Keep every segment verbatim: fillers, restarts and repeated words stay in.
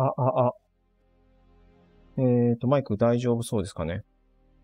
あ、あ、あ。えっと、マイク大丈夫そうですかね。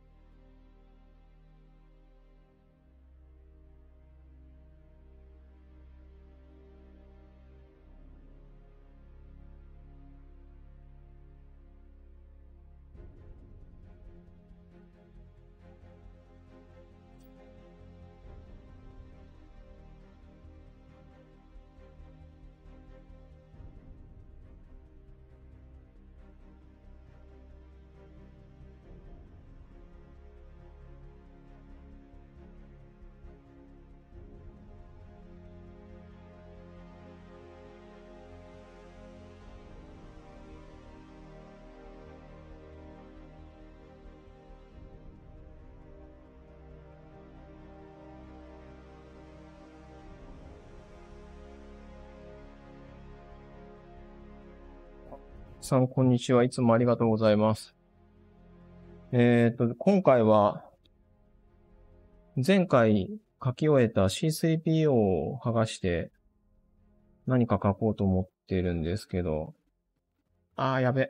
さん、こんにちは。いつもありがとうございます。えっと、今回は、前回書き終えた シースリーピーオー を剥がして何か書こうと思ってるんですけど、あー、やべ。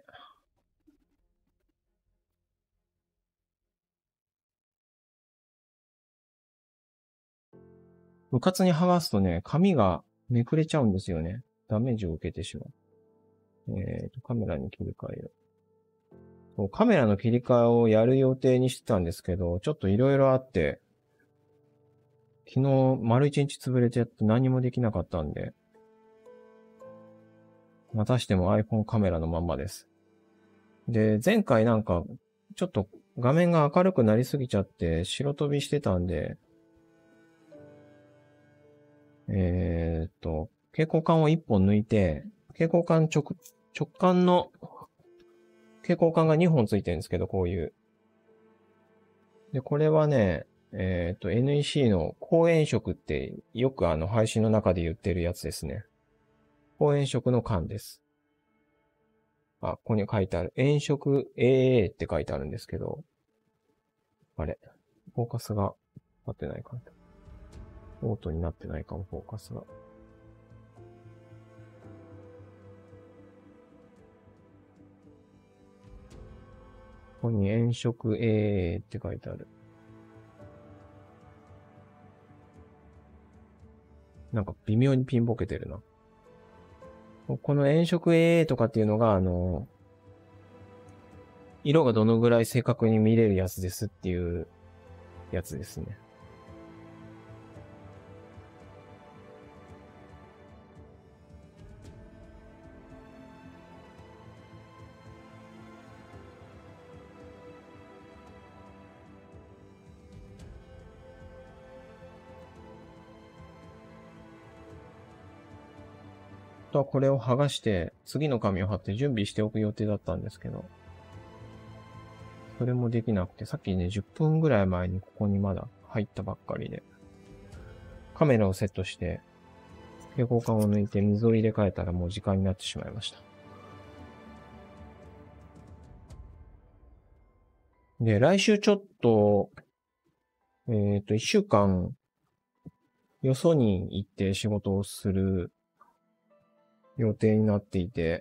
うかつに剥がすとね、紙がめくれちゃうんですよね。ダメージを受けてしまう。えっと、カメラに切り替えよう。カメラの切り替えをやる予定にしてたんですけど、ちょっといろいろあって、昨日丸一日潰れちゃって何もできなかったんで、またしても iPhone カメラのまんまです。で、前回なんか、ちょっと画面が明るくなりすぎちゃって白飛びしてたんで、えーっと、蛍光管を一本抜いて、蛍光管直、直管の蛍光管がにほんついてるんですけど、こういう。で、これはね、えーっと、エヌイーシー の光炎色ってよくあの配信の中で言ってるやつですね。光炎色の管です。あ、ここに書いてある。炎色 エーエー って書いてあるんですけど、あれ、フォーカスが合ってないかな。オートになってないかも、フォーカスが。ここに炎色 エーエー って書いてある。なんか微妙にピンボケてるな。この炎色 エーエー とかっていうのが、あの、色がどのぐらい正確に見れるやつですっていうやつですね。あとはこれを剥がして次の紙を貼って準備しておく予定だったんですけど、それもできなくて、さっきね、じゅっぷんぐらい前にここにまだ入ったばっかりで、カメラをセットして、蛍光管を抜いて水を入れ替えたらもう時間になってしまいました。で、来週ちょっと、えっと、いっしゅうかん、よそに行って仕事をする予定になっていて、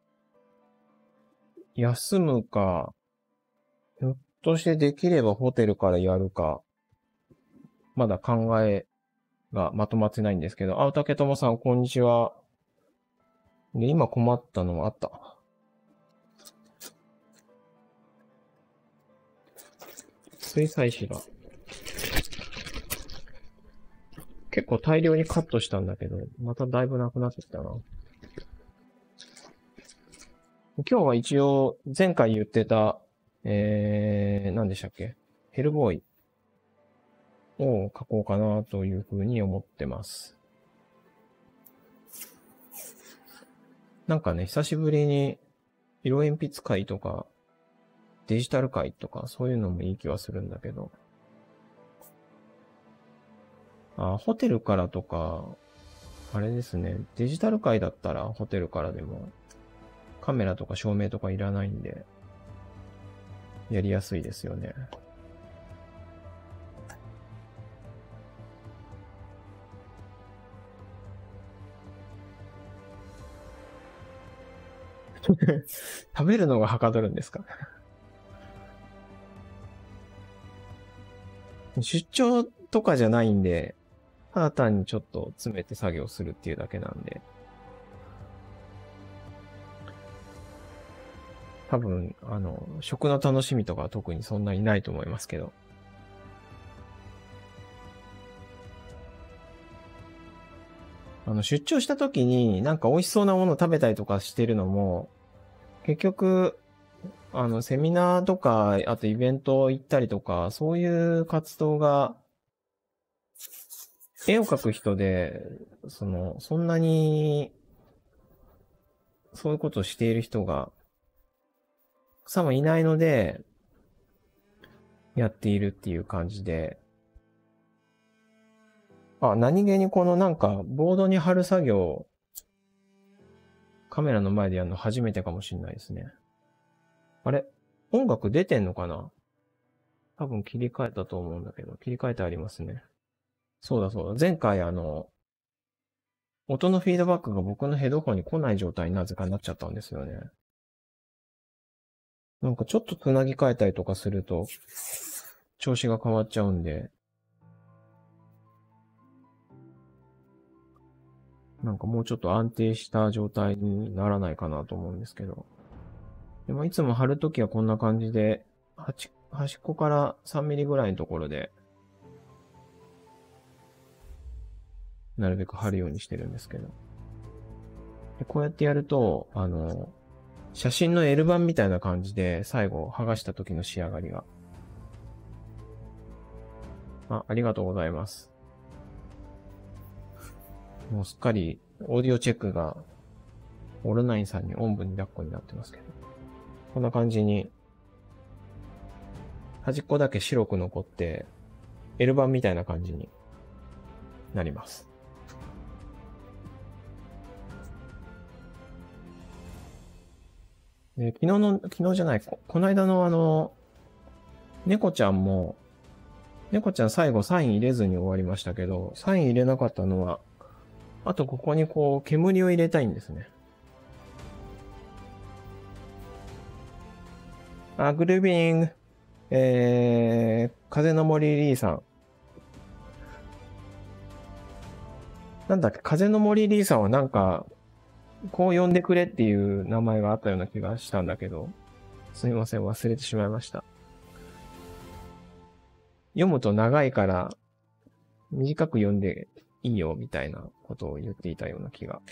休むか、ひょっとしてできればホテルからやるか、まだ考えがまとまってないんですけど、あ、竹友さん、こんにちは。で、今困ったのはあった。水彩紙が。結構大量にカットしたんだけど、まただいぶなくなってきたな。今日は一応、前回言ってた、えー、何でしたっけ？ヘルボーイを書こうかなというふうに思ってます。なんかね、久しぶりに色鉛筆会とか、デジタル会とか、そういうのもいい気はするんだけど。あ、ホテルからとか、あれですね、デジタル会だったらホテルからでも、カメラとか照明とかいらないんで、やりやすいですよね。 食べるのがはかどるんですか？出張とかじゃないんで、ただ単にちょっと詰めて作業するっていうだけなんで。多分、あの、食の楽しみとかは特にそんなにないと思いますけど。あの、出張した時になんか美味しそうなものを食べたりとかしてるのも、結局、あの、セミナーとか、あとイベント行ったりとか、そういう活動が、絵を描く人で、その、そんなに、そういうことをしている人が、さもいないので、やっているっていう感じで、あ、何気にこのなんか、ボードに貼る作業、カメラの前でやるの初めてかもしれないですね。あれ？音楽出てんのかな？多分切り替えたと思うんだけど、切り替えてありますね。そうだそうだ。前回あの、音のフィードバックが僕のヘッドホンに来ない状態になぜかなっちゃったんですよね。なんかちょっと繋ぎ替えたりとかすると、調子が変わっちゃうんで、なんかもうちょっと安定した状態にならないかなと思うんですけど。でもいつも貼るときはこんな感じで、端っこからさんミリぐらいのところで、なるべく貼るようにしてるんですけど。でこうやってやると、あの、写真の L 版みたいな感じで、最後剥がした時の仕上がりが。あ、ありがとうございます。もうすっかりオーディオチェックがオルナインさんにおんぶに抱っこになってますけど。こんな感じに、端っこだけ白く残って、L 版みたいな感じになります。で昨日の、昨日じゃない、こ、この間のあの、猫ちゃんも、猫ちゃん最後サイン入れずに終わりましたけど、サイン入れなかったのは、あとここにこう、煙を入れたいんですね。あ、グルービング。えー、風の森リーさん。なんだっけ、風の森リーさんはなんか、こう呼んでくれっていう名前があったような気がしたんだけど、すみません、忘れてしまいました。読むと長いから、短く読んでいいよ、みたいなことを言っていたような気が。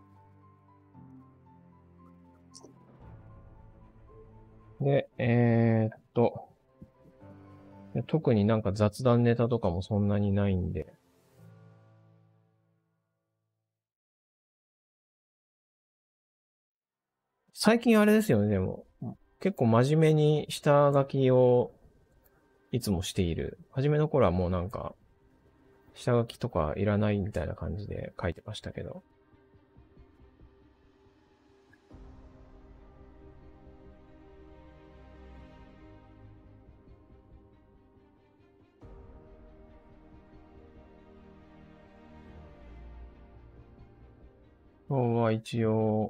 で、えー、っと、特になんか雑談ネタとかもそんなにないんで、最近あれですよね、でも。結構真面目に下書きをいつもしている。初めの頃はもうなんか、下書きとかいらないみたいな感じで書いてましたけど。今日は一応、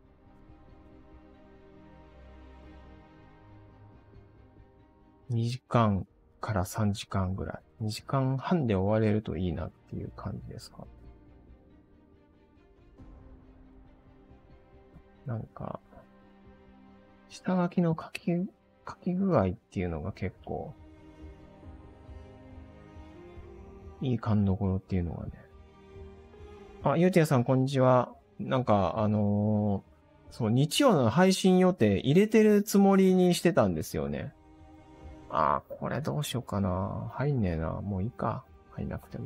にじかんからさんじかんぐらい。にじかんはんで終われるといいなっていう感じですか。なんか、下書きの書き、書き具合っていうのが結構、いい勘どころっていうのがね。あ、ゆうてやさんこんにちは。なんか、あのー、そう、日曜の配信予定入れてるつもりにしてたんですよね。あー、これどうしようかな。入んねえな。もういいか。入んなくても。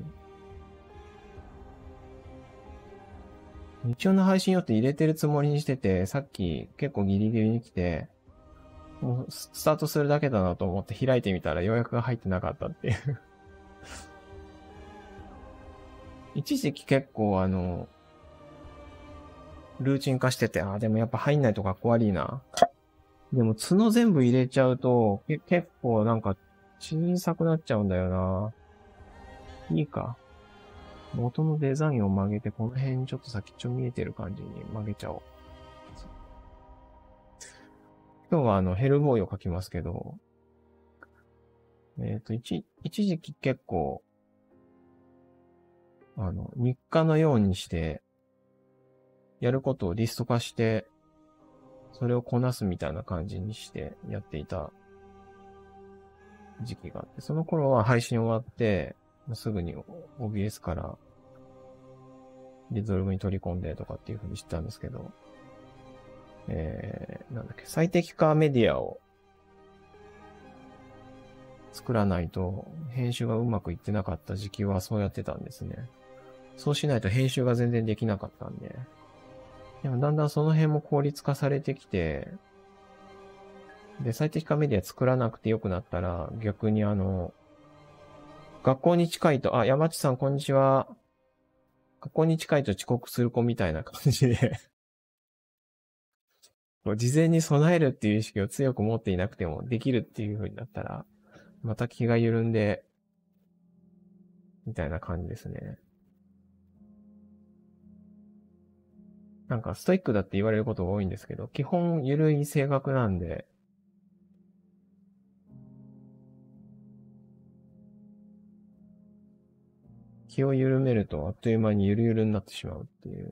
日曜の配信予定入れてるつもりにしてて、さっき結構ギリギリに来て、もうスタートするだけだなと思って開いてみたら予約が入ってなかったっていう。一時期結構あの、ルーチン化してて、あ、でもやっぱ入んないとかっこ悪いな。でも角全部入れちゃうと、け結構なんか小さくなっちゃうんだよな。いいか。元のデザインを曲げて、この辺ちょっと先っちょ見えてる感じに曲げちゃおう。 今日はあの、ヘルボーイを書きますけど、えっと、一、一時期結構、あの、日課のようにして、やることをリスト化して、それをこなすみたいな感じにしてやっていた時期があって、その頃は配信終わって、すぐに オービーエス からリゾルブに取り込んでとかっていう風にしてたんですけど、えー、なんだっけ、最適化メディアを作らないと編集がうまくいってなかった時期はそうやってたんですね。そうしないと編集が全然できなかったんで。でもだんだんその辺も効率化されてきて、で、最適化メディア作らなくてよくなったら、逆にあの、学校に近いと、あ、山地さんこんにちは。学校に近いと遅刻する子みたいな感じで事前に備えるっていう意識を強く持っていなくてもできるっていう風になったら、また気が緩んで、みたいな感じですね。なんかストイックだって言われることが多いんですけど、基本緩い性格なんで、気を緩めるとあっという間にゆるゆるになってしまうっていう。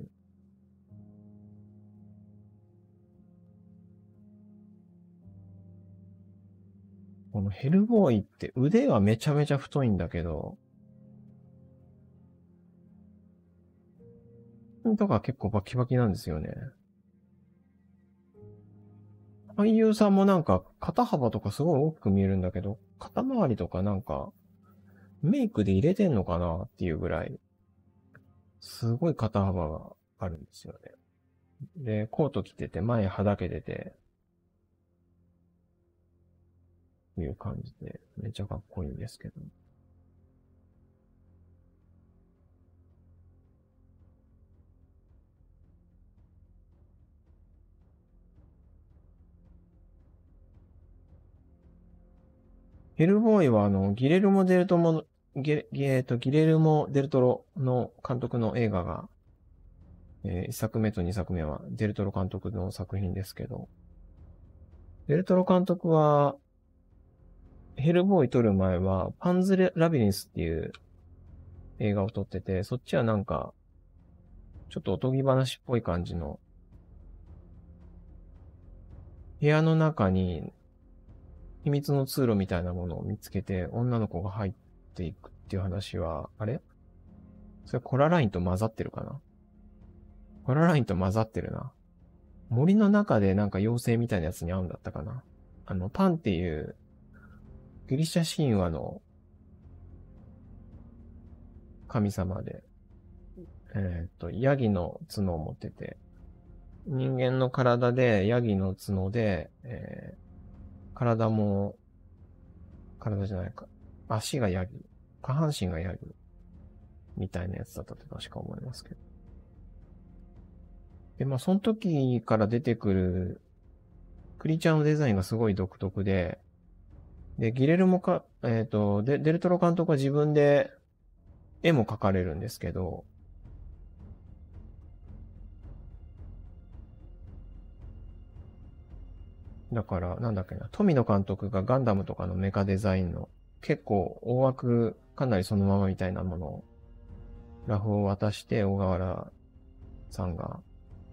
このヘルボーイって腕がめちゃめちゃ太いんだけど、とか結構バキバキなんですよね。俳優さんもなんか肩幅とかすごい大きく見えるんだけど、肩周りとかなんかメイクで入れてんのかなっていうぐらい、すごい肩幅があるんですよね。で、コート着てて前はだけてて、いう感じで、めっちゃかっこいいんですけど。ヘルボーイはあの、ギレルモ・デルトモ、ギレ、えっと、ギレルモ・デルトロの監督の映画が、えー、いっさくめとにさくめはデルトロ監督の作品ですけど、デルトロ監督は、ヘルボーイ撮る前は、パンズ・ラビリンスっていう映画を撮ってて、そっちはなんか、ちょっとおとぎ話っぽい感じの、部屋の中に秘密の通路みたいなものを見つけて、女の子が入っていくっていう話は、あれそれコララインと混ざってるかなコララインと混ざってるな。森の中でなんか妖精みたいなやつに会うんだったかな。あの、パンっていうギリシャ神話の神様で、えっと、ヤギの角を持ってて、人間の体でヤギの角で、えー、体も、体じゃないか、足がヤギ、下半身がヤギ、みたいなやつだったと確か思いますけど。で、まあ、その時から出てくるクリーチャーのデザインがすごい独特で、で、ギレルモか、えっと、デデルトロ監督は自分で絵も描かれるんですけど、だから、なんだっけな、富野監督がガンダムとかのメカデザインの結構大枠かなりそのままみたいなものを、ラフを渡して小川原さんが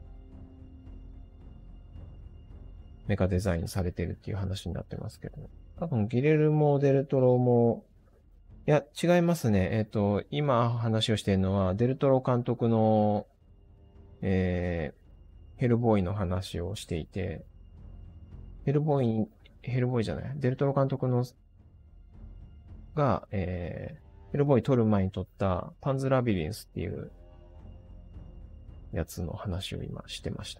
メカデザインされてるっていう話になってますけど、多分ギレルモ・デルトロも、いや、違いますね。えっと、今話をしているのは、デルトロ監督の、えー、ヘルボーイの話をしていて、ヘルボーイ、ヘルボーイじゃない、デルトロ監督の、が、えー、ヘルボーイ撮る前に撮ったパンズラビリンスっていうやつの話を今してました。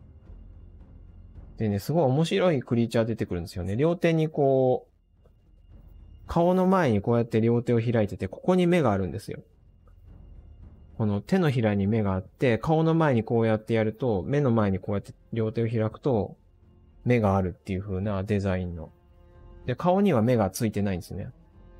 でね、すごい面白いクリーチャー出てくるんですよね。両手にこう、顔の前にこうやって両手を開いてて、ここに目があるんですよ。この手のひらに目があって、顔の前にこうやってやると、目の前にこうやって両手を開くと、目があるっていう風なデザインの。で、顔には目がついてないんですね。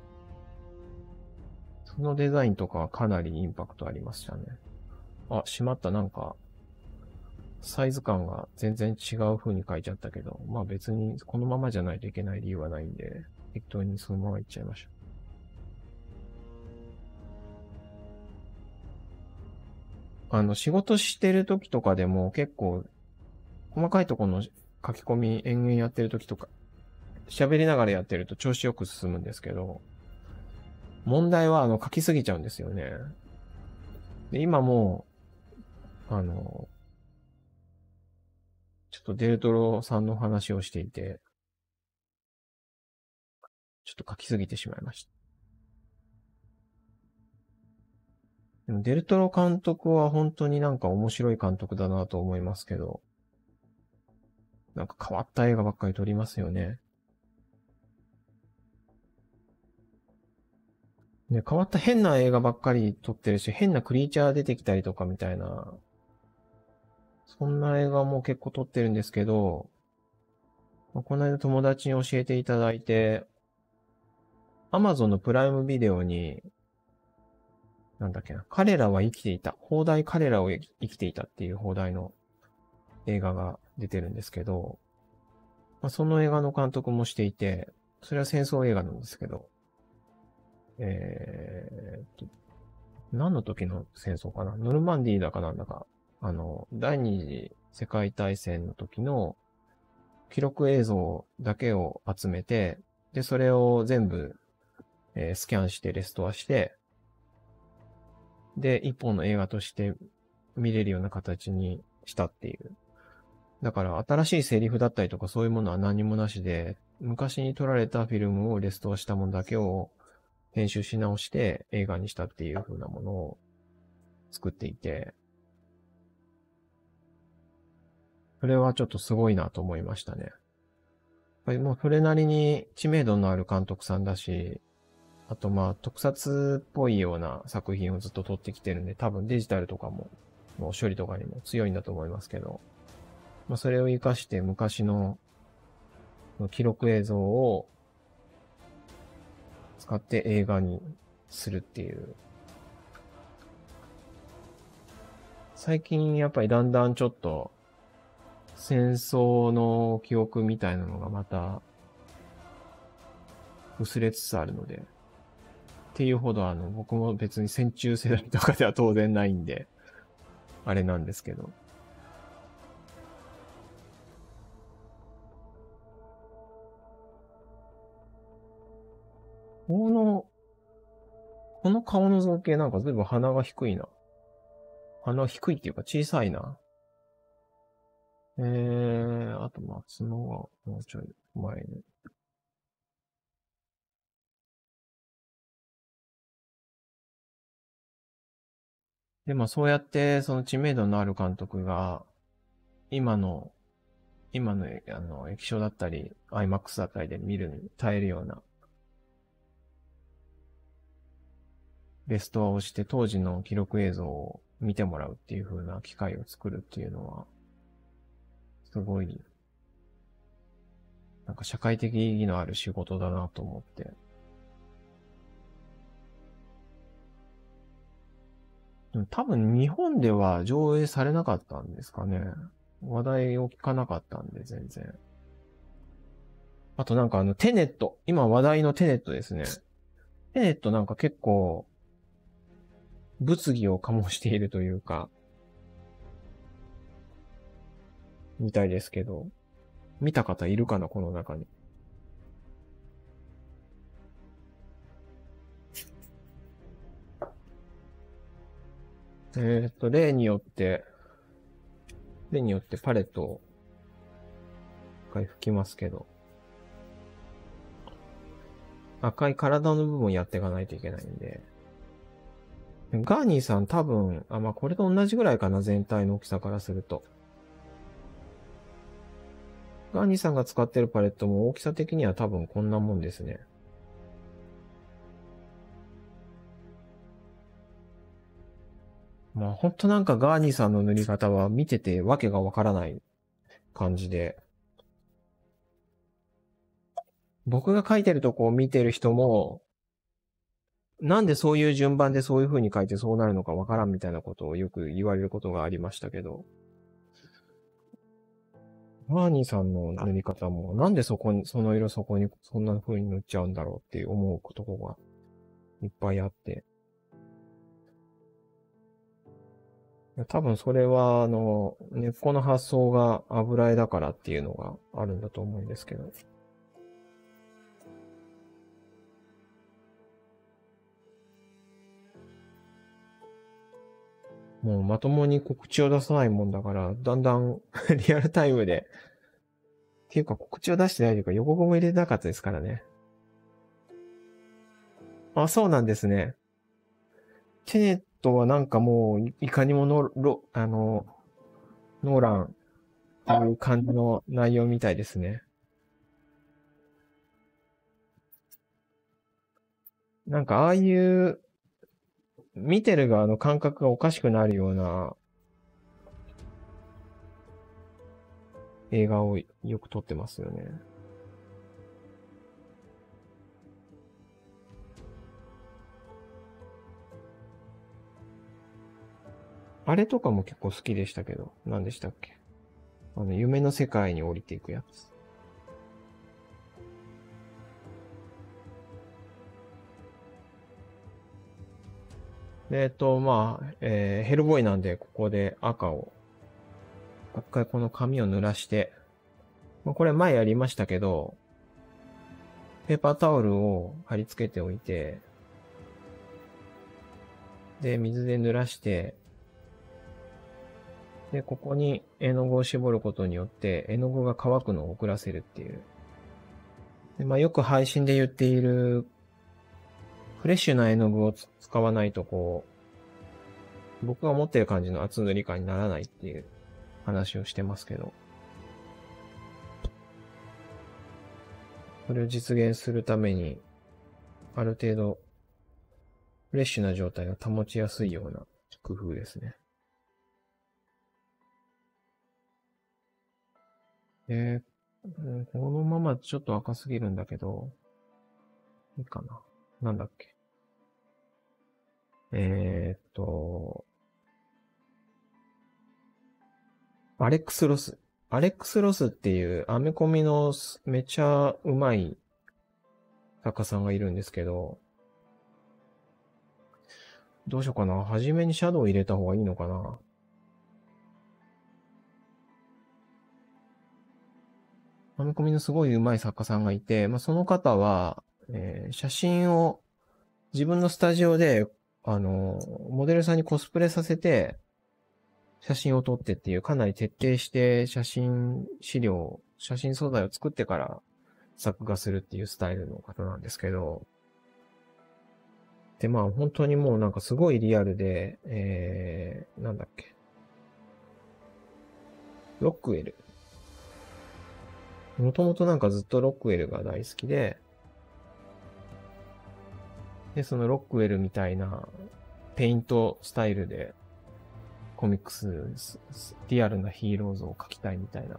そのデザインとかはかなりインパクトありましたね。あ、しまった、なんか、 サイズ感が全然違う風に書いちゃったけど、まあ別にこのままじゃないといけない理由はないんで、適当にそのままいっちゃいましょう。あの、仕事してる時とかでも結構、細かいところの書き込み延々やってる時とか、喋りながらやってると調子よく進むんですけど、問題はあの書きすぎちゃうんですよね。で、今もう、あの、ちょっとデルトロさんの話をしていて、ちょっと書きすぎてしまいました。でもデルトロ監督は本当になんか面白い監督だなと思いますけど、なんか変わった映画ばっかり撮りますよね。ね、変わった変な映画ばっかり撮ってるし、変なクリーチャー出てきたりとかみたいな、そんな映画も結構撮ってるんですけど、この間友達に教えていただいて、Amazon のプライムビデオに、なんだっけな、彼らは生きていた。放題彼らを生きていたっていう放題の映画が出てるんですけど、まあ、その映画の監督もしていて、それは戦争映画なんですけど、えーっと、何の時の戦争かな？ノルマンディーだかなんだか、あの、第二次世界大戦の時の記録映像だけを集めて、で、それを全部、えースキャンしてレストアして、で、一本の映画として見れるような形にしたっていう。だから新しいセリフだったりとかそういうものは何もなしで、昔に撮られたフィルムをレストアしたものだけを編集し直して映画にしたっていう風なものを作っていて、それはちょっとすごいなと思いましたね。やっぱりもうそれなりに知名度のある監督さんだし、あとまあ特撮っぽいような作品をずっと撮ってきてるんで、多分デジタルとかも、もう処理とかにも強いんだと思いますけど、まあそれを活かして昔の記録映像を使って映画にするっていう。最近やっぱりだんだんちょっと戦争の記憶みたいなのがまた薄れつつあるので、っていうほどあの僕も別に戦中世代とかでは当然ないんで、あれなんですけど。この、この顔の造形なんか随分鼻が低いな。鼻低いっていうか小さいな。えー、あとまあ角がもうちょい前に。でもそうやってその知名度のある監督が今の、今のあの液晶だったり アイマックス だったりで見るに耐えるようなレストアをして当時の記録映像を見てもらうっていう風な機会を作るっていうのはすごいなんか社会的意義のある仕事だなと思って。でも多分日本では上映されなかったんですかね。話題を聞かなかったんで全然。あとなんかあのテネット。今話題のテネットですね。テネットなんか結構物議を醸しているというか、みたいですけど、見た方いるかなこの中に。えーっと、例によって、例によってパレットを一回吹きますけど、赤い体の部分をやっていかないといけないんで、ガーニーさん多分、あ、まあ、これと同じぐらいかな、全体の大きさからすると。ガーニーさんが使ってるパレットも大きさ的には多分こんなもんですね。まあ、ほんとなんかガーニーさんの塗り方は見ててわけがわからない感じで、僕が書いてるとこを見てる人も、なんでそういう順番でそういう風に書いてそうなるのかわからんみたいなことをよく言われることがありましたけど、 バーニーさんの塗り方も、なんでそこに、その色そこにそんな風に塗っちゃうんだろうって思うとこがいっぱいあって。多分それは、あの、根っこの発想が油絵だからっていうのがあるんだと思うんですけど。もうまともに告知を出さないもんだから、だんだんリアルタイムで、っていうか告知を出してないというか予告も入れてなかったですからね。あ、そうなんですね。テネットはなんかもう、いかにもの、ロ、あの、ノーランっていう感じの内容みたいですね。なんかああいう、見てる側の感覚がおかしくなるような映画をよく撮ってますよね。あれとかも結構好きでしたけど、何でしたっけ？あの、夢の世界に降りていくやつ。で、えっと、まあ、えーヘルボーイなんで、ここで赤を、一回この紙を濡らして、まあ、これ前やりましたけど、ペーパータオルを貼り付けておいて、で、水で濡らして、で、ここに絵の具を絞ることによって、絵の具が乾くのを遅らせるっていう。で、まあ、よく配信で言っている、フレッシュな絵の具を使わないと、こう、僕が持ってる感じの厚塗り感にならないっていう話をしてますけど、それを実現するために、ある程度、フレッシュな状態を保ちやすいような工夫ですね。で、このままちょっと赤すぎるんだけど、いいかな。なんだっけ。えー、っと、アレックス・ロス。アレックス・ロスっていうアメコミのめちゃうまい作家さんがいるんですけど、どうしようかな。初めにシャドウ入れた方がいいのかな。アメコミのすごい上手い作家さんがいて、まあ、その方は、えー写真を自分のスタジオで、あの、モデルさんにコスプレさせて、写真を撮ってっていう、かなり徹底して写真資料、写真素材を作ってから作画するっていうスタイルの方なんですけど、で、まあ本当にもうなんかすごいリアルで、えー、なんだっけ。ロックウェル。もともとなんかずっとロックウェルが大好きで、で、そのロックウェルみたいなペイントスタイルでコミックス、リアルなヒーロー像を描きたいみたいな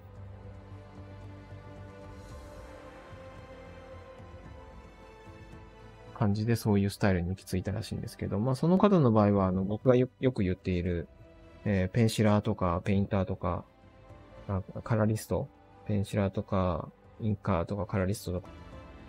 感じでそういうスタイルに行き着いたらしいんですけど、まあその方の場合は、あの、僕がよよく言っている、えーペンシラーとか、ペインターとか、あカラリスト、ペンシラーとか、インカーとかカラリストとか。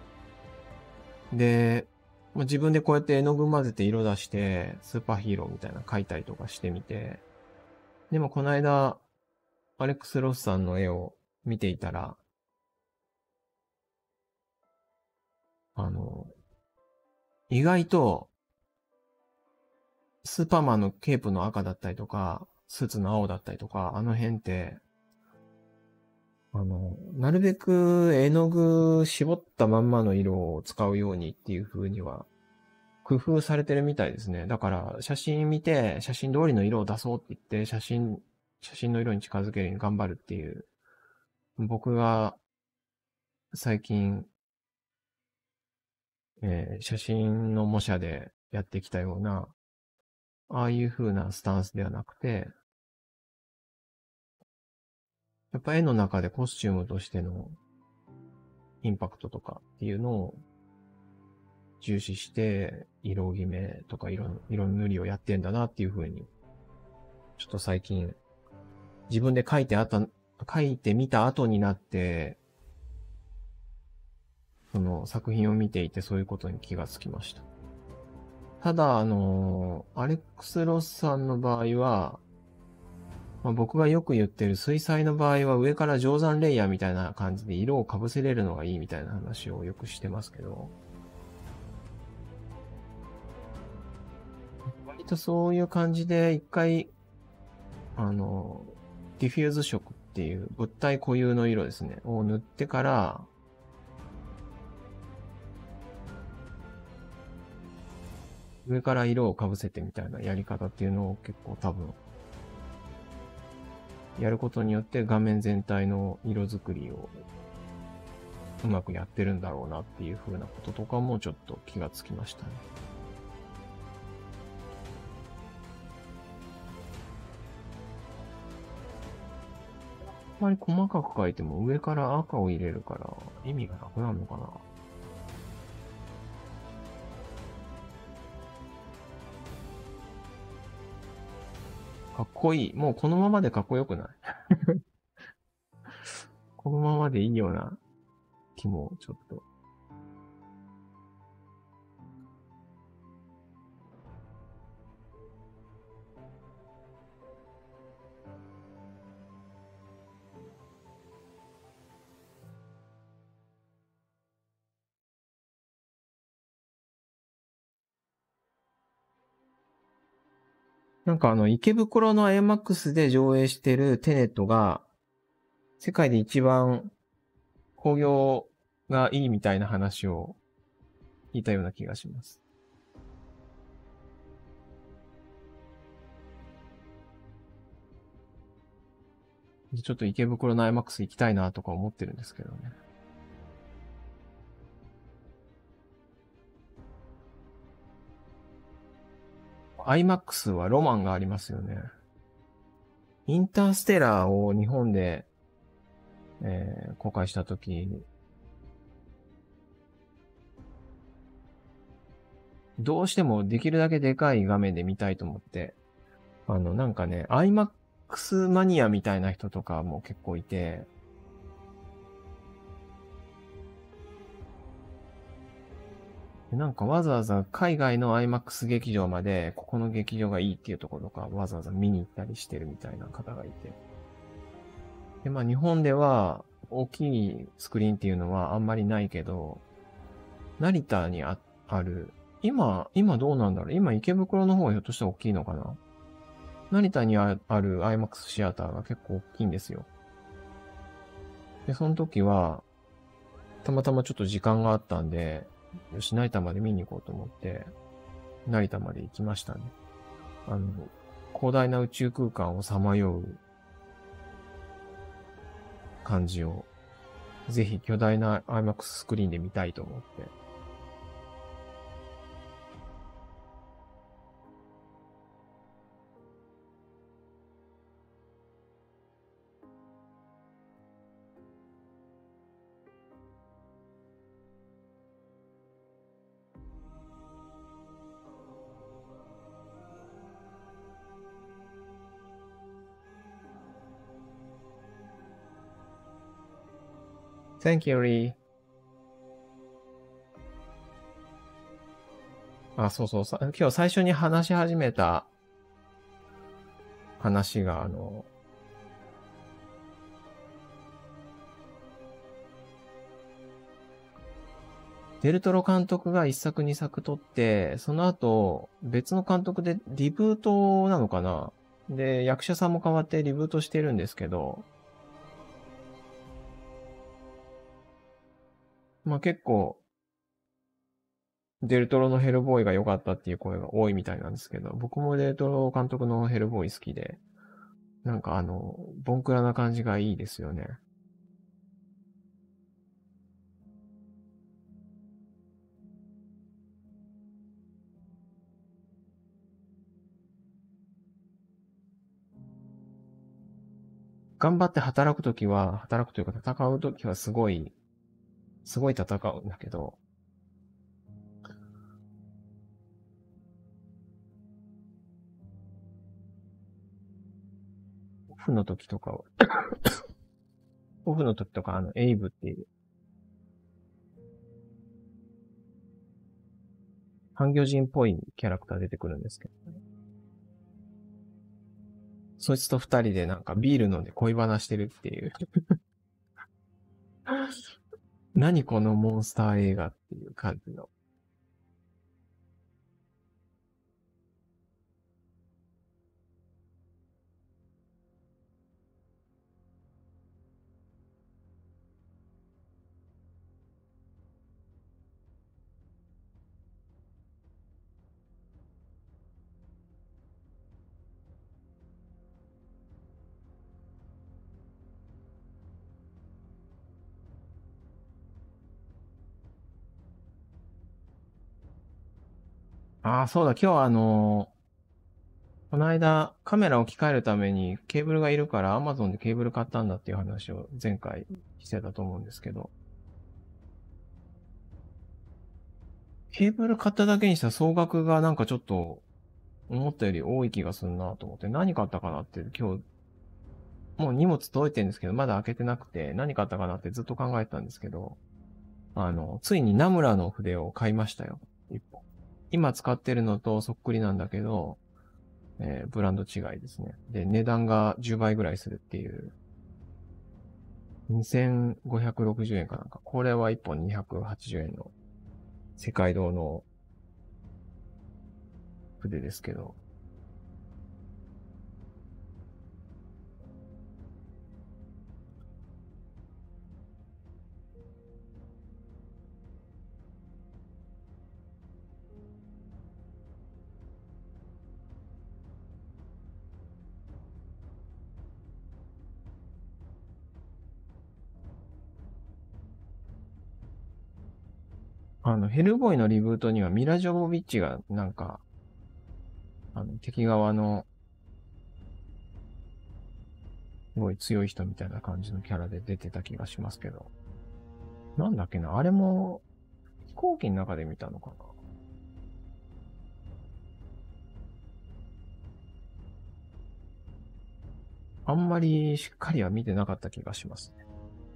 で、まあ、自分でこうやって絵の具混ぜて色出して、スーパーヒーローみたいなの描いたりとかしてみて、でもこの間、アレックス・ロスさんの絵を見ていたら、あの、意外と、スーパーマンのケープの赤だったりとか、スーツの青だったりとか、あの辺って、あの、なるべく絵の具絞ったまんまの色を使うようにっていう風には工夫されてるみたいですね。だから写真見て写真通りの色を出そうって言って写真、写真の色に近づけるように頑張るっていう、僕が最近、えー写真の模写でやってきたような、ああいう風なスタンスではなくて、やっぱ絵の中でコスチュームとしてのインパクトとかっていうのを重視して、色決めとか色、色塗りをやってんだなっていう風に、ちょっと最近、自分で書いてあった書いてみた後になって、その作品を見ていてそういうことに気がつきました。ただ、あのー、アレックス・ロスさんの場合は、まあ、僕がよく言ってる水彩の場合は上から定山レイヤーみたいな感じで色を被せれるのがいいみたいな話をよくしてますけど、割とそういう感じで一回、あの、ディフューズ色っていう物体固有の色ですね、を塗ってから、上から色を被せてみたいなやり方っていうのを結構多分、やることによって画面全体の色作りをうまくやってるんだろうなっていう風なこととかもちょっと気がつきましたね。あまり細かく書いても上から赤を入れるから意味がなくなるのかな。かっこいい。もうこのままでかっこよくないこのままでいいような気もちょっと。なんかあの、池袋の アイマックス で上映してるテネットが、世界で一番興行がいいみたいな話を聞いたような気がします。ちょっと池袋の アイマックス 行きたいなとか思ってるんですけどね。アイマックス はロマンがありますよね。インターステラーを日本で、えー、公開したとき、どうしてもできるだけでかい画面で見たいと思って、あの、なんかね、アイマックス マニアみたいな人とかも結構いて、なんかわざわざ海外の アイマックス 劇場まで、ここの劇場がいいっていうところとか、わざわざ見に行ったりしてるみたいな方がいて。で、まあ日本では、大きいスクリーンっていうのはあんまりないけど、成田に あ, ある、今、今どうなんだろう、今池袋の方がひょっとしたら大きいのかな。成田にある アイマックス シアターが結構大きいんですよ。で、その時は、たまたまちょっと時間があったんで、よし、成田まで見に行こうと思って、成田まで行きましたね。あの、広大な宇宙空間をさまよう感じを、ぜひ巨大な アイマックス スクリーンで見たいと思って。Thank you, Lee. あ、そうそうさ、今日最初に話し始めた話が、あの、デルトロ監督が一作二作撮って、その後、別の監督でリブートなのかな。で、役者さんも変わってリブートしてるんですけど、まあ結構、デルトロのヘルボーイが良かったっていう声が多いみたいなんですけど、僕もデルトロ監督のヘルボーイ好きで、なんかあの、ボンクラな感じがいいですよね。頑張って働くときは、働くというか戦うときはすごい、すごい戦うんだけど、オフの時とかはオフの時とか、あの、エイブっていう、半魚人っぽいキャラクター出てくるんですけど、そいつと二人でなんかビール飲んで恋話してるっていう。何このモンスター映画っていう感じの。ああ、そうだ、今日はあのーこの間カメラを置き換えるためにケーブルがいるから Amazon でケーブル買ったんだっていう話を前回してたと思うんですけど、ケーブル買っただけにした総額がなんかちょっと思ったより多い気がするなと思って、何買ったかなって今日、もう荷物届いてるんですけど、まだ開けてなくて、何買ったかなってずっと考えてたんですけど、あの、ついにナムラの筆を買いましたよ。一本。今使ってるのとそっくりなんだけど、えーブランド違いですね。で、値段がじゅうばいぐらいするっていう、にせんごひゃくろくじゅうえんかなんか。これはいっぽんにひゃくはちじゅうえんの世界堂の筆ですけど、あの、ヘルボーイのリブートにはミラ・ジョボビッチがなんか、あの、敵側のすごい強い人みたいな感じのキャラで出てた気がしますけど。なんだっけな、あれも飛行機の中で見たのかな。あんまりしっかりは見てなかった気がしますね。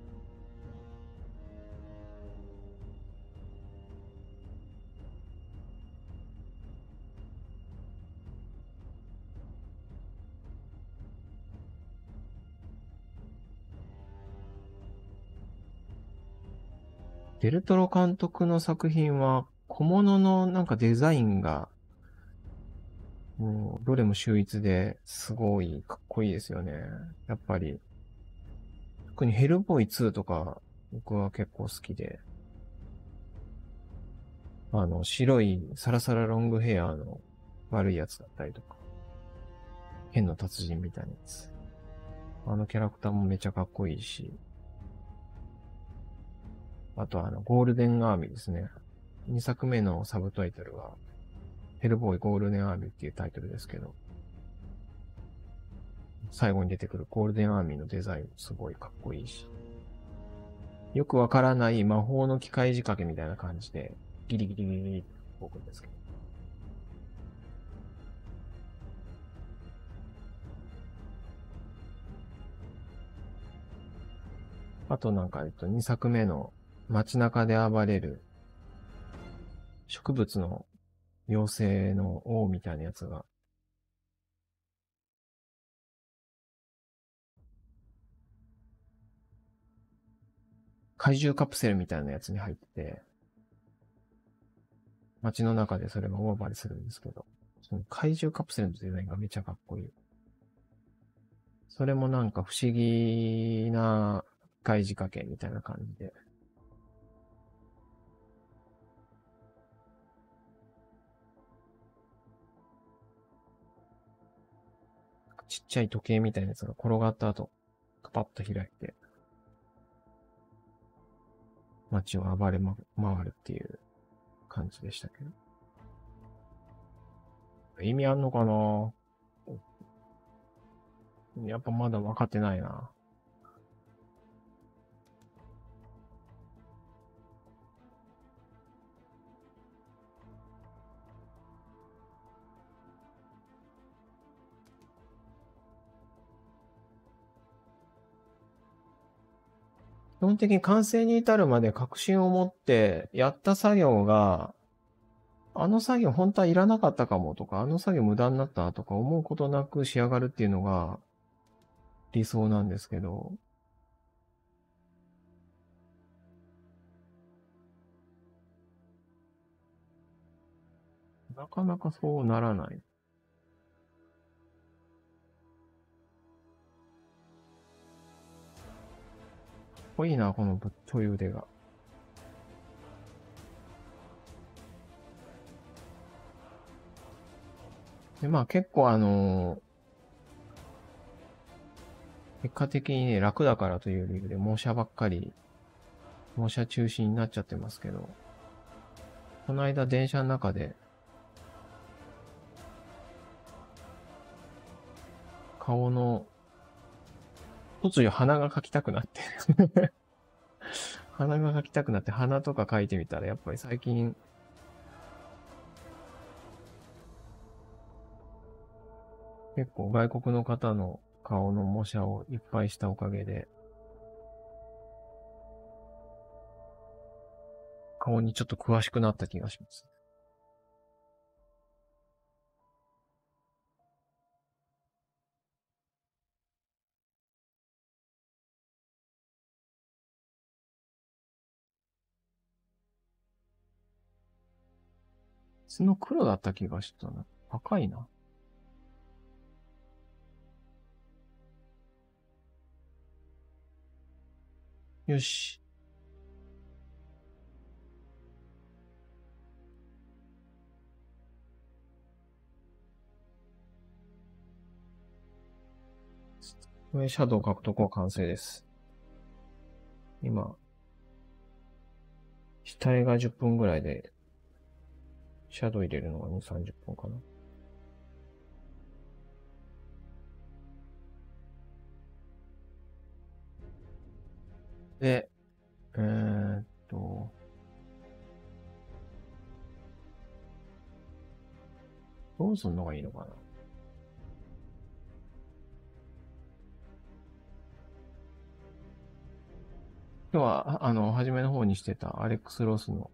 デルトロ監督の作品は小物のなんかデザインがもうどれも秀逸ですごいかっこいいですよね。やっぱり。特にヘルボーイツーとか僕は結構好きで、あの白いサラサラロングヘアの悪いやつだったりとか、変の達人みたいなやつ。あのキャラクターもめちゃかっこいいし、あとあのゴールデンアーミーですね。にさくめのサブタイトルはヘルボーイゴールデンアーミーっていうタイトルですけど、最後に出てくるゴールデンアーミーのデザインもすごいかっこいいし、よくわからない魔法の機械仕掛けみたいな感じで、ギリギリギリギリって動くんですけど。あとなんか、えっと、にさくめの街中で暴れる植物の妖精の王みたいなやつが、怪獣カプセルみたいなやつに入ってて、街の中でそれが大暴れするんですけど、その怪獣カプセルのデザインがめちゃかっこいい。それもなんか不思議な機械仕掛けみたいな感じで、ちっちゃい時計みたいなやつが転がった後、カパッと開いて、街を暴れま、回るっていう感じでしたけど。意味あんのかな？やっぱまだ分かってないな。 本的に完成に至るまで確信を持ってやった作業が、あの作業本当はいらなかったかもとか、あの作業無駄になったとか思うことなく仕上がるっていうのが理想なんですけど、なかなかそうならない。かっこいいな、このぶっとい腕が。で、まあ結構あのー結果的にね、楽だからという理由で、模写ばっかり、模写中心になっちゃってますけど、この間電車の中で、顔の、突如鼻が描きたくなって鼻が描きたくなって鼻とか描いてみたら、やっぱり最近、結構外国の方の顔の模写をいっぱいしたおかげで、顔にちょっと詳しくなった気がします。角黒だった気がしたな。赤いな。よし。これシャドウ描くとこは完成です。今、下絵がじゅっぷんぐらいで、シャドウ入れるのがに、さんじゅっぷんかな。で、えーっと、どうすんのがいいのかな。今日は、あの、初めの方にしてたアレックス・ロスの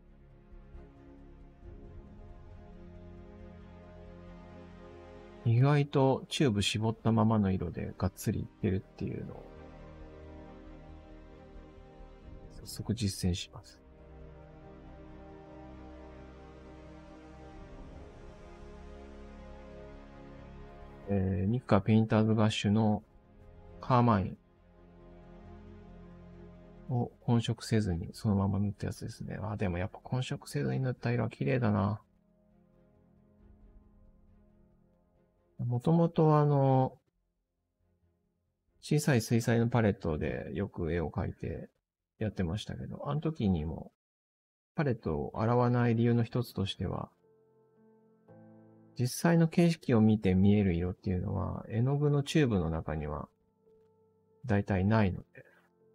意外とチューブ絞ったままの色でがっつりいってるっていうのを早速実践します。えー、ニッカペインターズガッシュのカーマインを混色せずにそのまま塗ったやつですね。あ、でもやっぱ混色せずに塗った色は綺麗だな。もともとあの、小さい水彩のパレットでよく絵を描いてやってましたけど、あの時にもパレットを洗わない理由の一つとしては、実際の景色を見て見える色っていうのは、絵の具のチューブの中には大体ないので、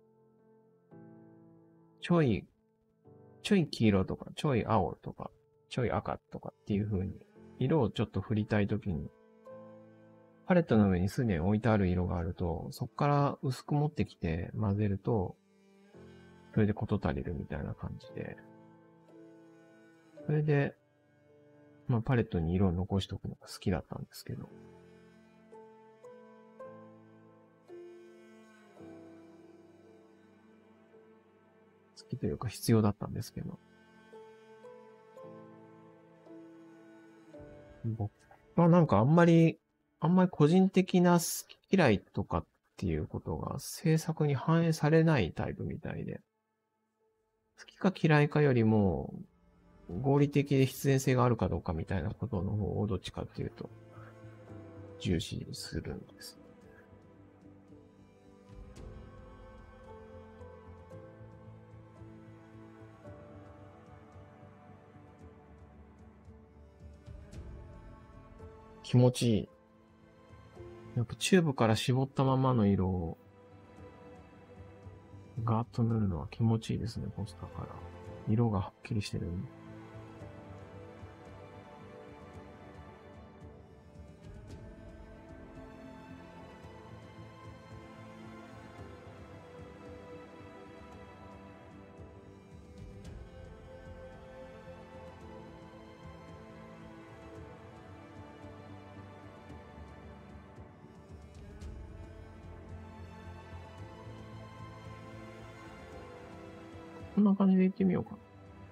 ちょい、ちょい黄色とか、ちょい青とか、ちょい赤とかっていう風に、色をちょっと振りたいときに、パレットの上にすでに置いてある色があると、そこから薄く持ってきて混ぜると、それで事足りるみたいな感じで、それで、まあパレットに色を残しておくのが好きだったんですけど、好きというか必要だったんですけど、僕はなんかあんまり、あんまり個人的な好き嫌いとかっていうことが制作に反映されないタイプみたいで、好きか嫌いかよりも、合理的で必然性があるかどうかみたいなことの方をどっちかっていうと、重視するんです。気持ちいい。やっぱチューブから絞ったままの色をガーッと塗るのは気持ちいいですね、ポスターから。色がはっきりしてる。 んな感じで行ってみようか。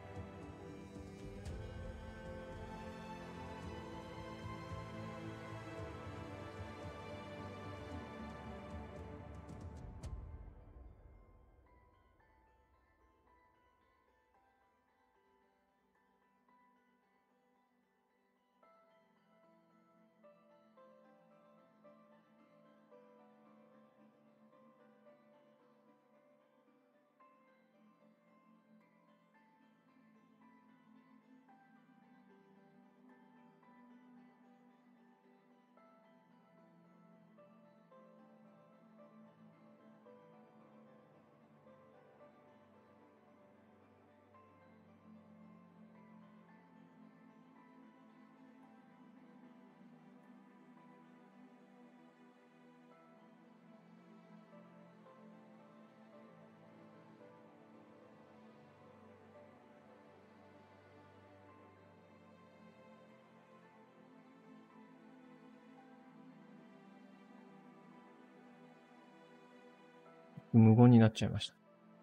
無言になっちゃいました。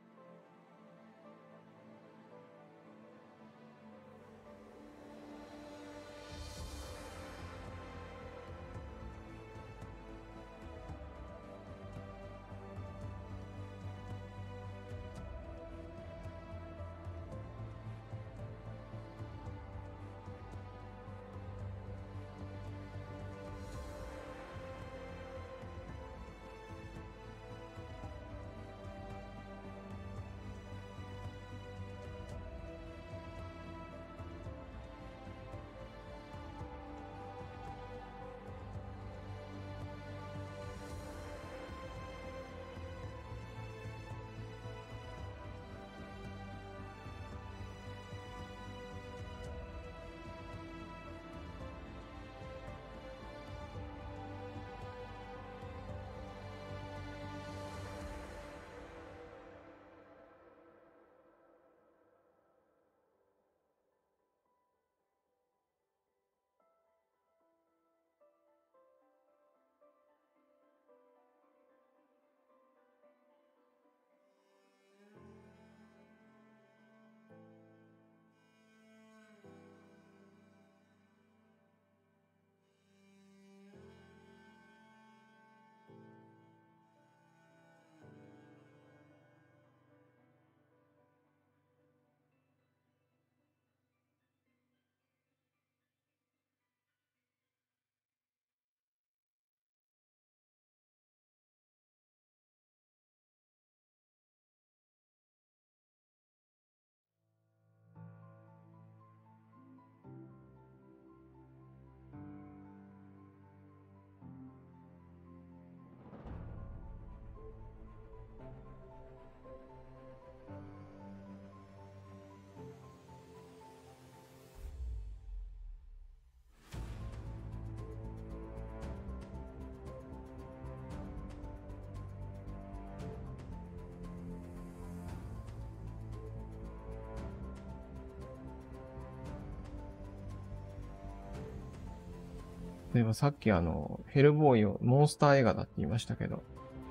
例えばさっきあの、ヘルボーイをモンスター映画だって言いましたけど、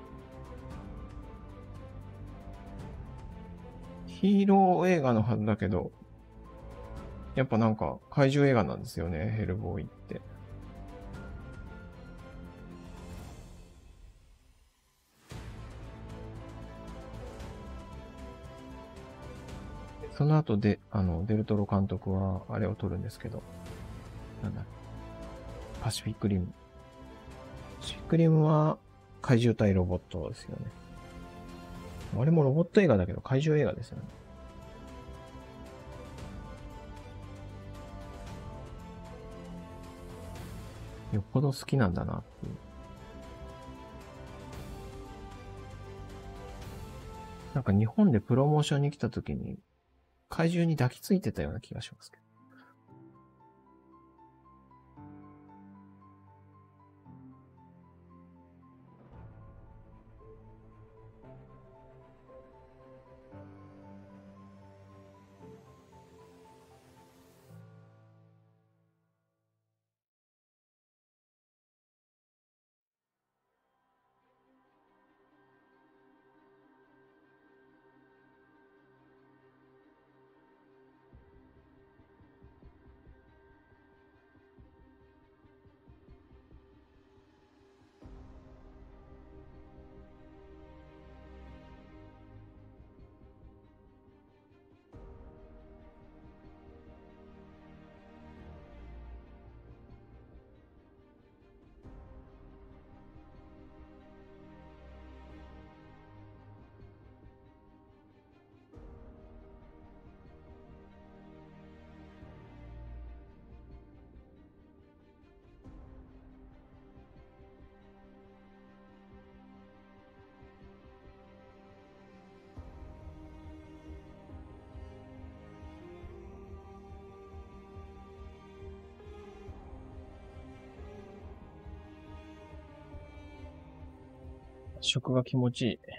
ヒーロー映画のはずだけど、やっぱなんか怪獣映画なんですよね、ヘルボーイって。その後で、あの、デルトロ監督はあれを撮るんですけど、なんだ、パシフィックリム。パシフィックリムは怪獣対ロボットですよね。あれもロボット映画だけど怪獣映画ですよね。よっぽど好きなんだなっていう。なんか日本でプロモーションに来た時に怪獣に抱きついてたような気がしますけど。 食が気持ちいい。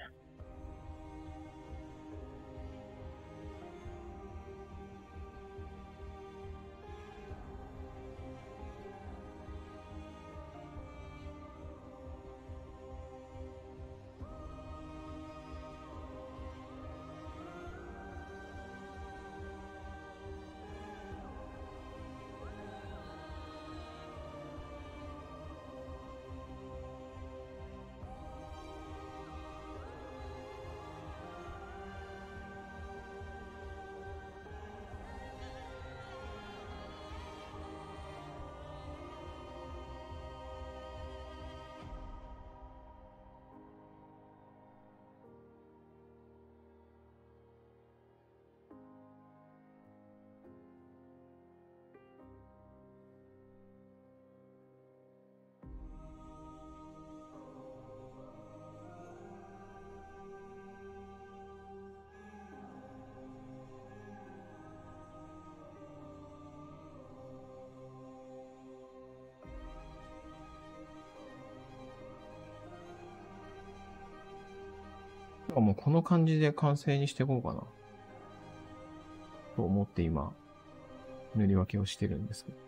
もうこの感じで完成にしていこうかな。と思って今、塗り分けをしてるんですけど。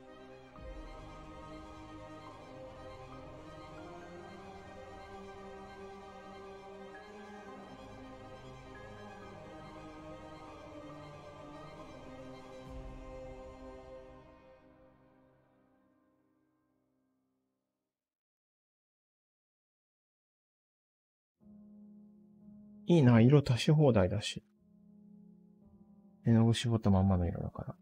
いいな、色足し放題だし。絵の具絞ったまんまの色だから。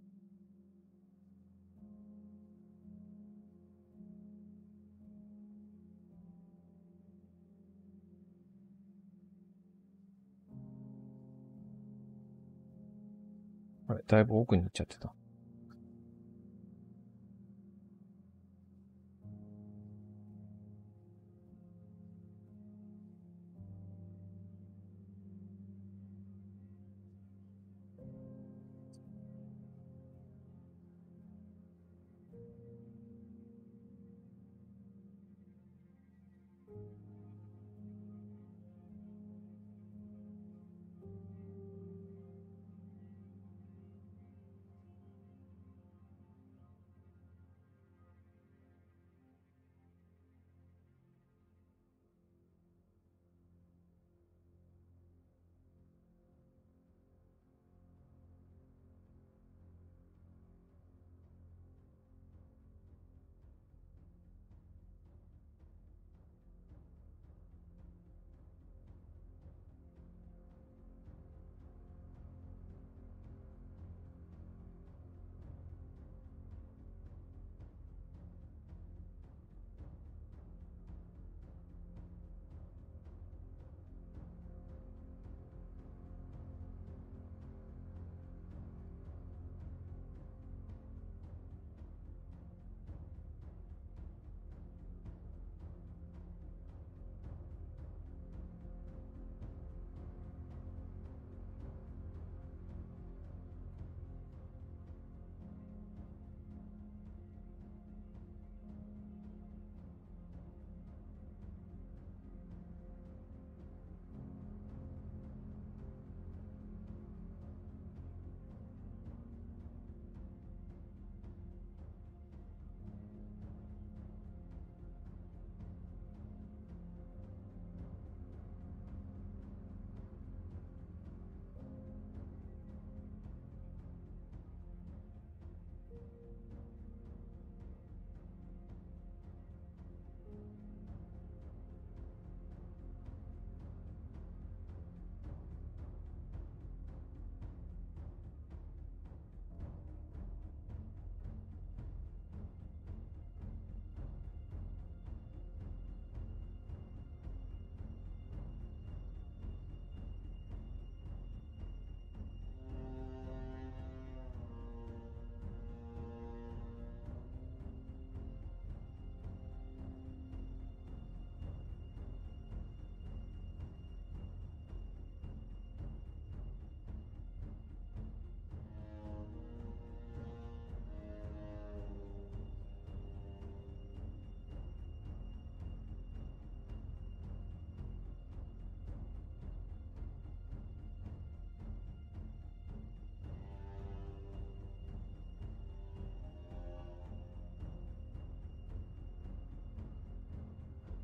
あれ、だいぶ奥になっちゃってた。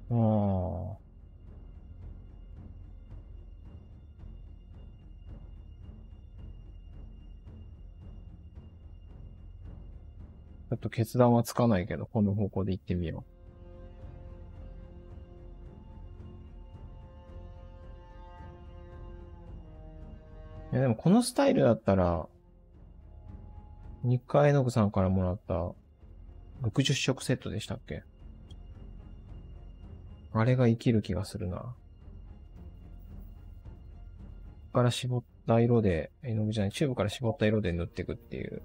ああ。ちょっと決断はつかないけど、この方向で行ってみよう。いや、でもこのスタイルだったら、日課絵の具さんからもらったろくじゅっしょくセットでしたっけ？あれが生きる気がするな。ここから絞った色で、絵の具じゃない、チューブから絞った色で塗っていくっていう。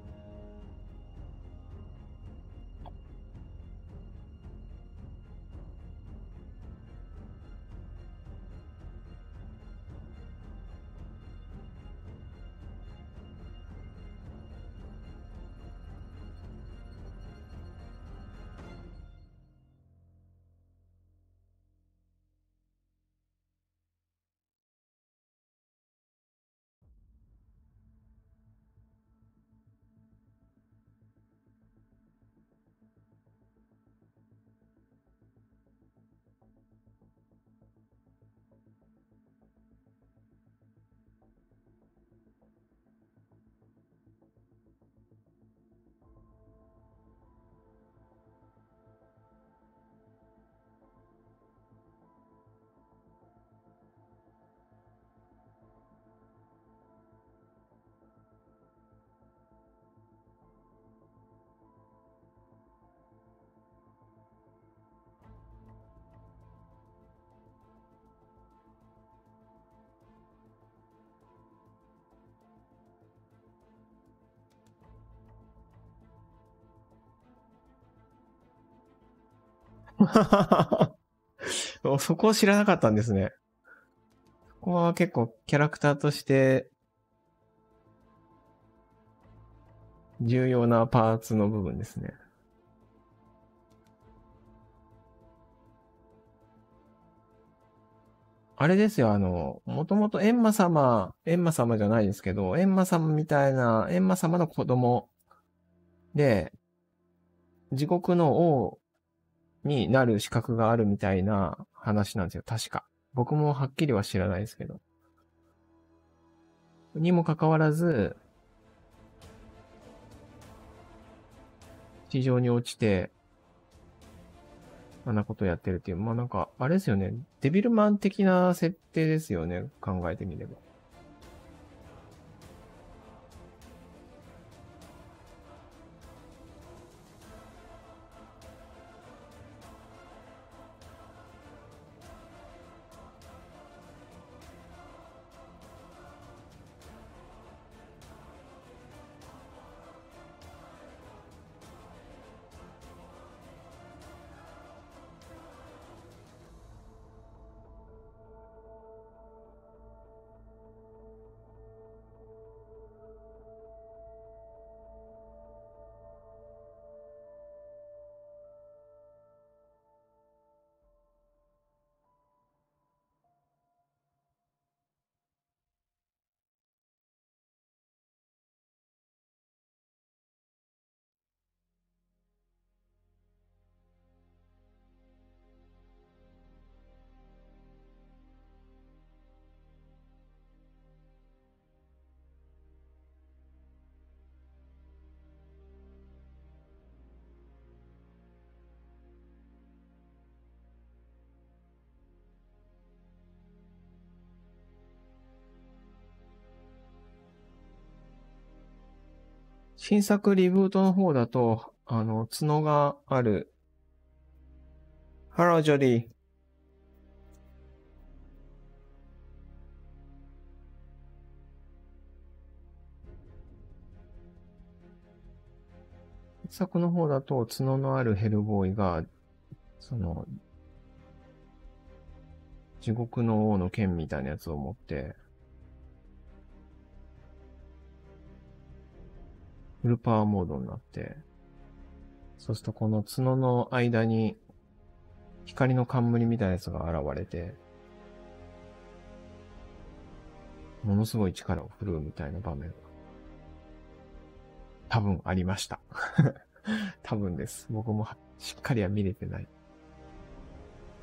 そこを知らなかったんですね。そこは結構キャラクターとして重要なパーツの部分ですね。あれですよ、あの、もともと閻魔様、閻魔様じゃないですけど、閻魔様みたいな、閻魔様の子供で、地獄の王になる資格があるみたいな話なんですよ、確か。僕もはっきりは知らないですけど。にもかかわらず、地上に落ちて、あんなことやってるっていう、まあなんか、あれですよね。デビルマン的な設定ですよね。考えてみれば。新作リブートの方だと、あの、角がある。ハロー、ジョリー。新作の方だと、角のあるヘルボーイが、その、地獄の王の剣みたいなやつを持って、フルパワーモードになって、そうするとこの角の間に、光の冠みたいなやつが現れて、ものすごい力を振るうみたいな場面が、多分ありました。多分です。僕もしっかりは見れてない。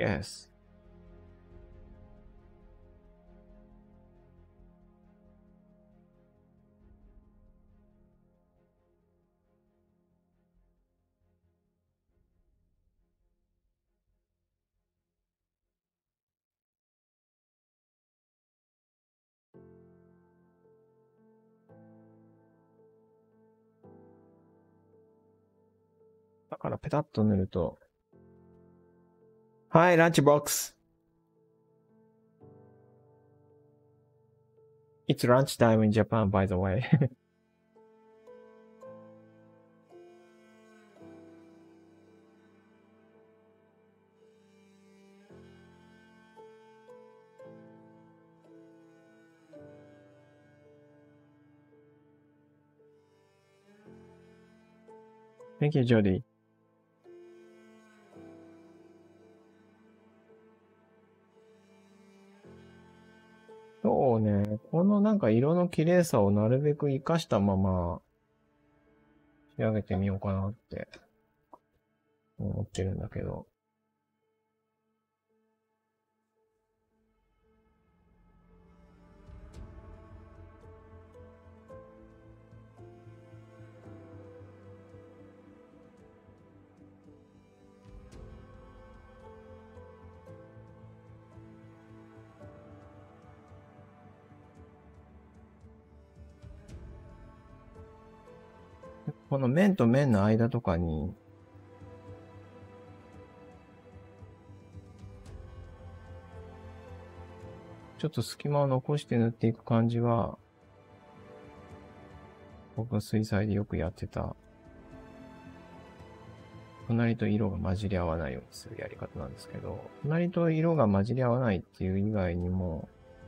Yes. だからペタッと塗ると。はい、ランチボックス。It's lunch time in Japan, by the way. Thank you, Jody. そうね。このなんか色の綺麗さをなるべく活かしたまま仕上げてみようかなって思ってるんだけど。この面と面の間とかに、ちょっと隙間を残して塗っていく感じは、僕が水彩でよくやってた、隣と色が混じり合わないようにするやり方なんですけど、隣と色が混じり合わないっていう以外にも、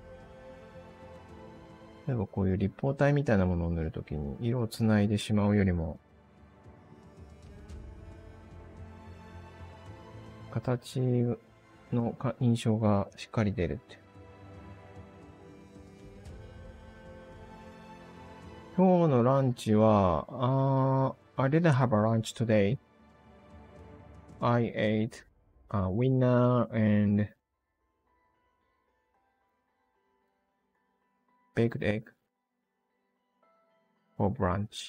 例えばこういう立方体みたいなものを塗るときに色をつないでしまうよりも、形の印象がしっかり出るって。今日のランチは、uh, I didn't have a lunch today. I ate a winner and baked egg for brunch.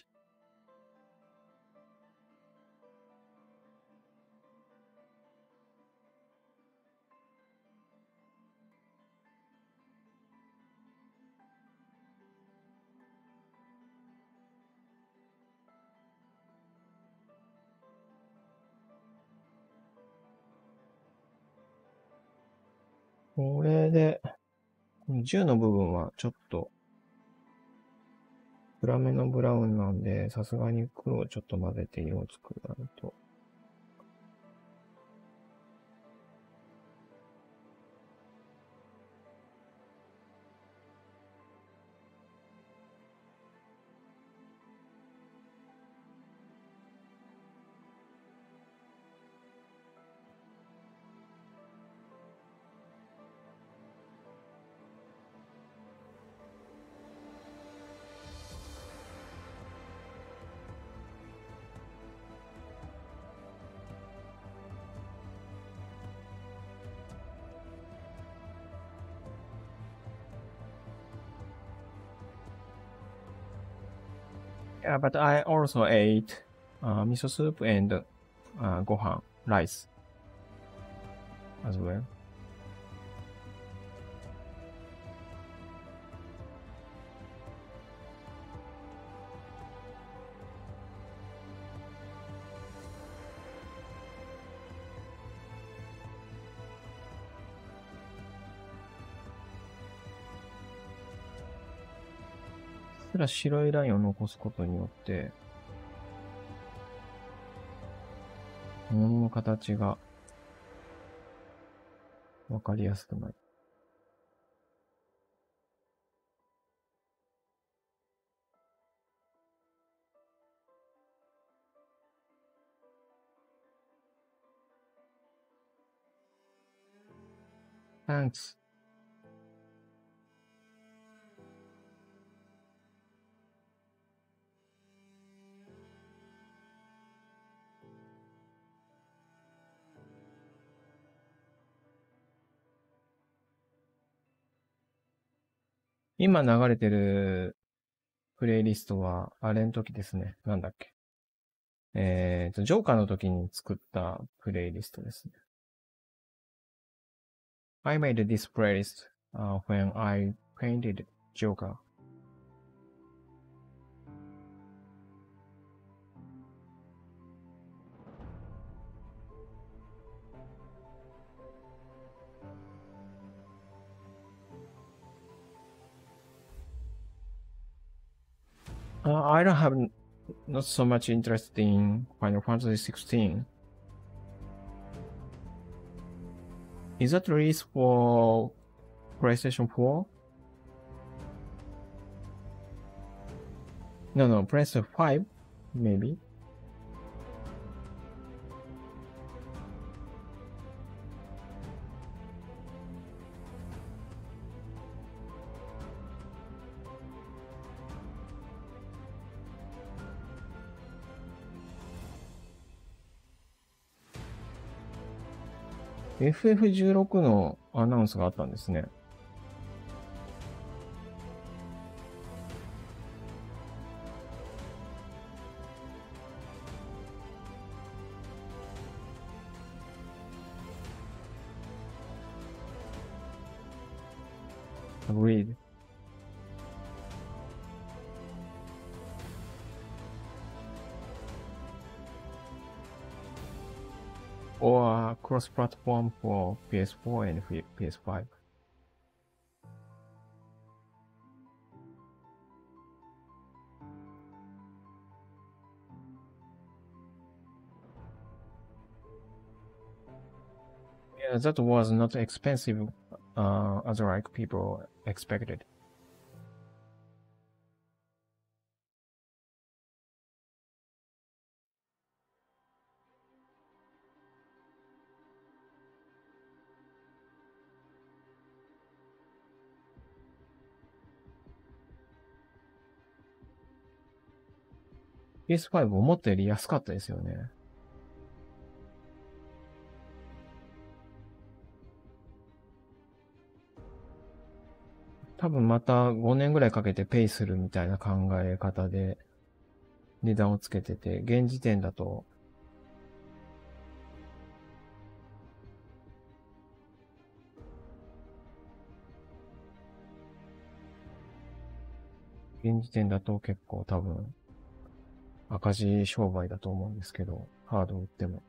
これで、じゅうの部分はちょっと暗めのブラウンなんで、さすがに黒をちょっと混ぜて色を作らないと。Yeah, but I also ate uh, miso soup and uh, gohan, rice as well. ただ白いラインを残すことによって、物の形がわかりやすくなる。Thanks. 今流れてるプレイリストは、あれの時ですね。なんだっけ。えっと、ジョーカーの時に作ったプレイリストですね。I made this playlist、uh, when I painted Joker. Uh, I don't have not so much interest in Final Fantasy sixteen. Is that released for PlayStation four? No, no, PlayStation five, maybe.エフエフじゅうろく のアナウンスがあったんですね。Agreed. Or cross-platform for ピーエスフォー and ピーエスファイブ. Yeah, that was not expensive uh, as like people expected.ピーエスファイブ 思ったより安かったですよね。多分またごねんぐらいかけてペイするみたいな考え方で値段をつけてて、現時点だと現時点だと結構多分赤字商売だと思うんですけど、ハードを売っても。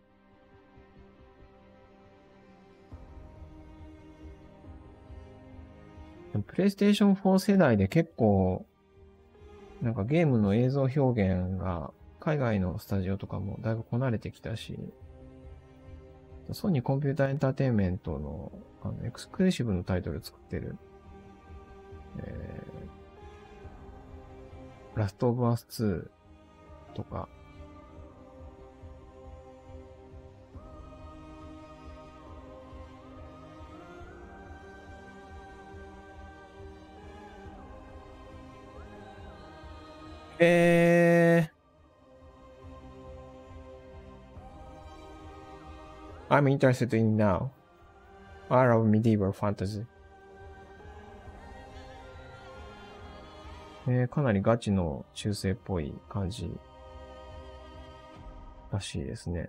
プレイステーションフォー世代で結構、なんかゲームの映像表現が海外のスタジオとかもだいぶこなれてきたし、ソニーコンピューターエンターテインメントのあのエクスクルーシブのタイトル作ってる、えー、ラストオブアスツーとか、えー、I'm interested in now. I love medieval fantasy. えー、かなりガチの中世っぽい感じらしいですね。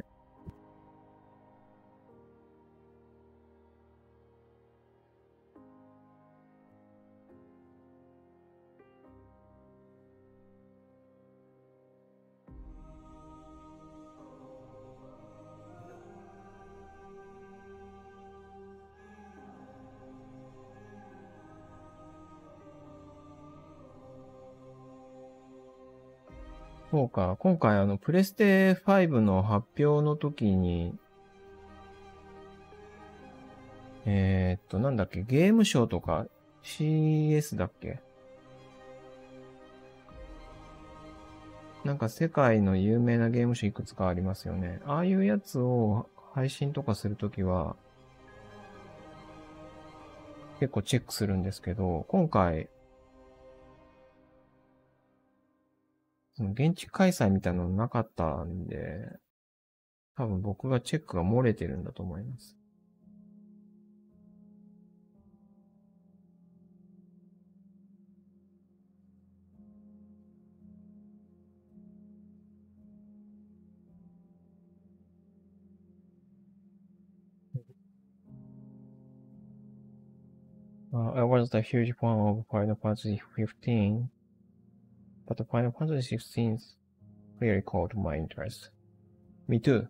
そうか。今回あの、プレステファイブの発表の時に、えー、っと、なんだっけ、ゲームショーとか シーエス だっけ、なんか世界の有名なゲームショーいくつかありますよね。ああいうやつを配信とかするときは、結構チェックするんですけど、今回、その現地開催みたいなのなかったんで、多分僕がチェックが漏れてるんだと思います。 Uh, I was a huge fan of Final Fantasy fifteen, but Final Fantasy sixteen really caught my interest. Me too.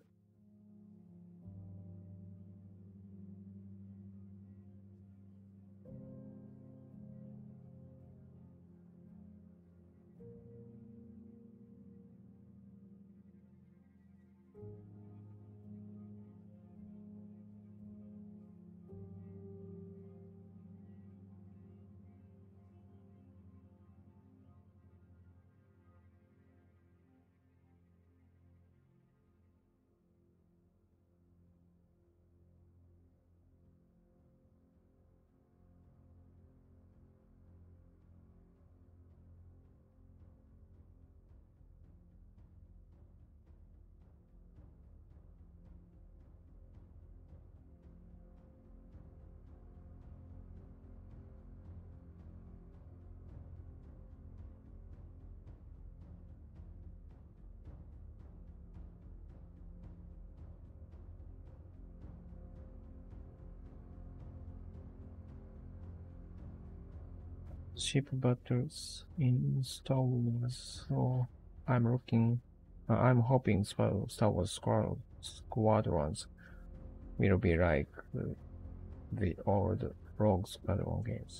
Ship battles in Star Wars, so I'm looking, uh, I'm hoping Star Star Wars Squad- Squadrons will be like uh, the old Rogue Squadron games.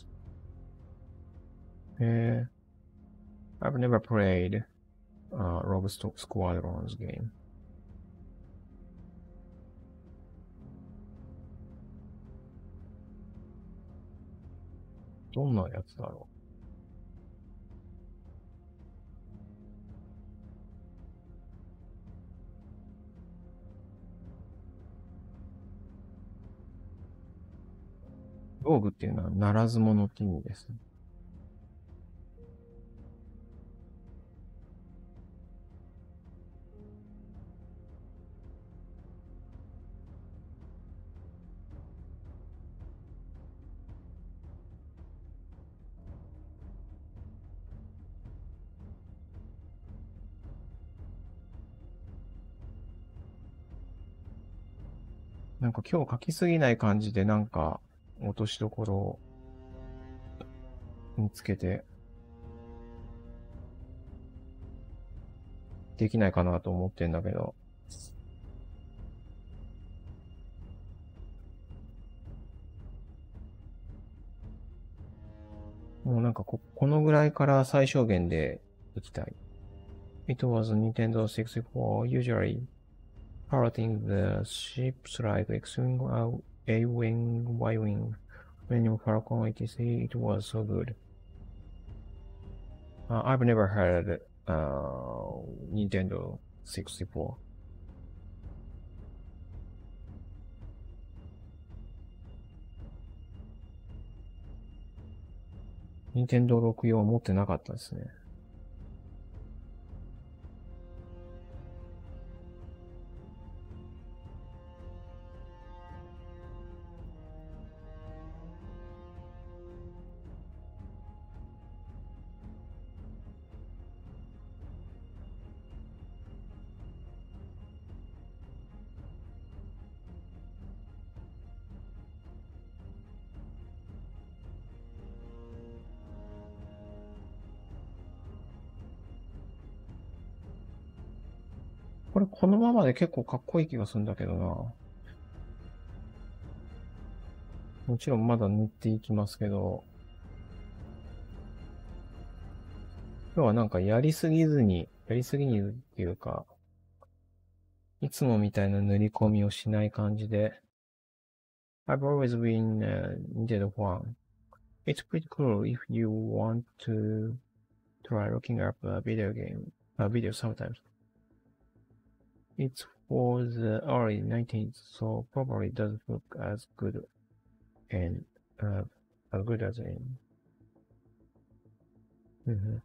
Uh, I've never played uh, Rogue Squadrons game. どんなやつだろう。ローグっていうのはならず者って意味ですね。なんか今日書きすぎない感じでなんか落としどころを見つけてできないかなと思ってんだけど。もうなんかこ、このぐらいから最小限でいきたい。It was Nintendo sixty-four, usually piloting the ships like X-Wing, A-Wing, Y-Wing. When Falcon eighty-three, it was so good. Uh, I've never heard uh, Nintendo sixty-four. ニンテンドーろくじゅうよん持ってなかったですね。これこのままで結構かっこいい気がするんだけどな。もちろんまだ塗っていきますけど、今日はなんかやりすぎずに、やりすぎにっていうか、いつもみたいな塗り込みをしない感じで、I've always been a Nintendo fan. It's pretty cool if you want to try looking up a video game, a video sometimes. It's for the early nineties, so probably doesn't look as good and uh, as good as in. うんうん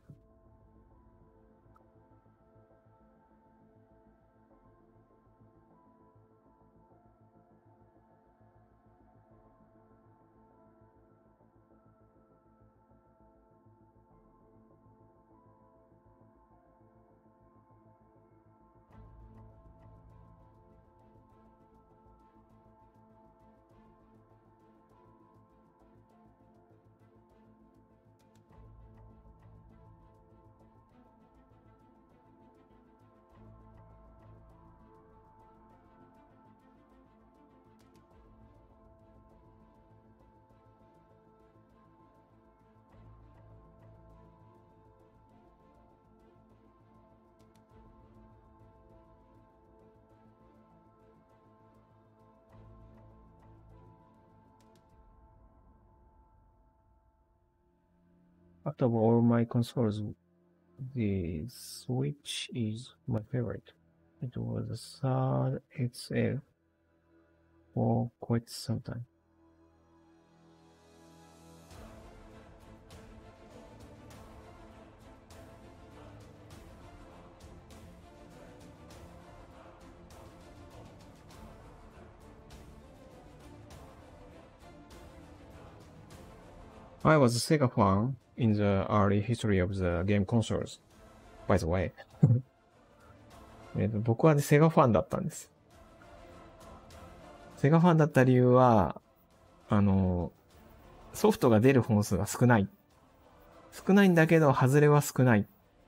Out of all my consoles, the Switch is my favorite. It was the third X L for quite some time. I was a Sega fan in the early history of the game consoles, by the way. えっと僕はね、セガファンだったんです。セガファンだった理由は、あの、ソフトが出る本数が少ない。少ないんだけど、外れは少ない。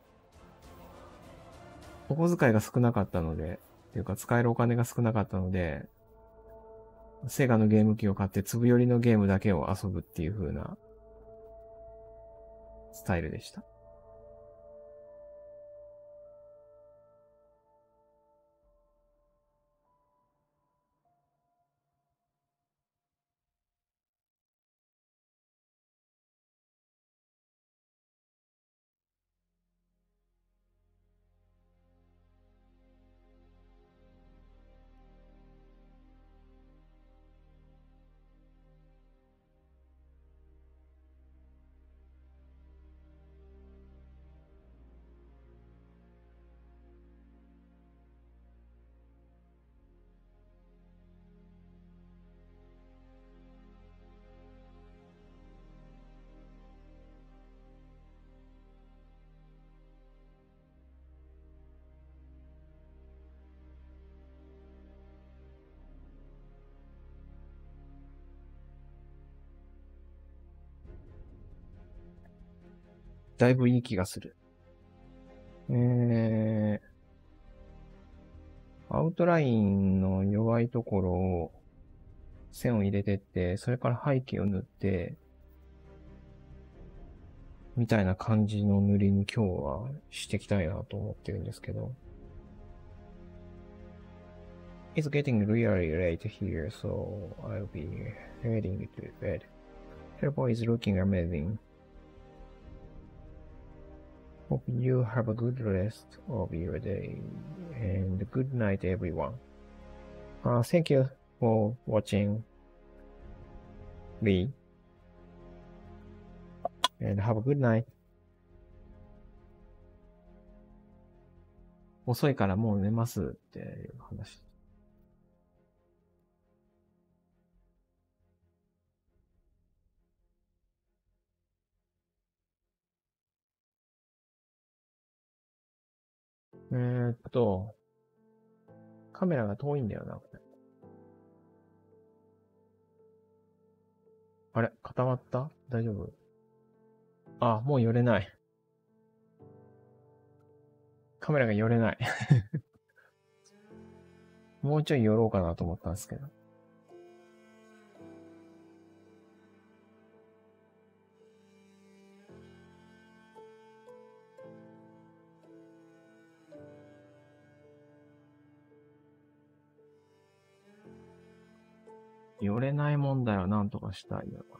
お小遣いが少なかったので、っていうか使えるお金が少なかったので、セガのゲーム機を買って粒寄りのゲームだけを遊ぶっていう風なスタイルでした。だいぶいい気がする。えー、アウトラインの弱いところを線を入れてって、それから背景を塗って、みたいな感じの塗りに今日はしていきたいなと思ってるんですけど。It's getting really late here, so I'll be heading to bed. Teleport is looking amazing. Hope you have a good rest of your day, and good night, everyone. Uh, thank you for watching, Lee, and have a good night. 遅いからもう寝ますっていう話。えーっと、カメラが遠いんだよな、これ。あれ固まった大丈夫？あ、もう寄れない。カメラが寄れない。もうちょい寄ろうかなと思ったんですけど。寄れないもんだよ、なんとかしたいよな。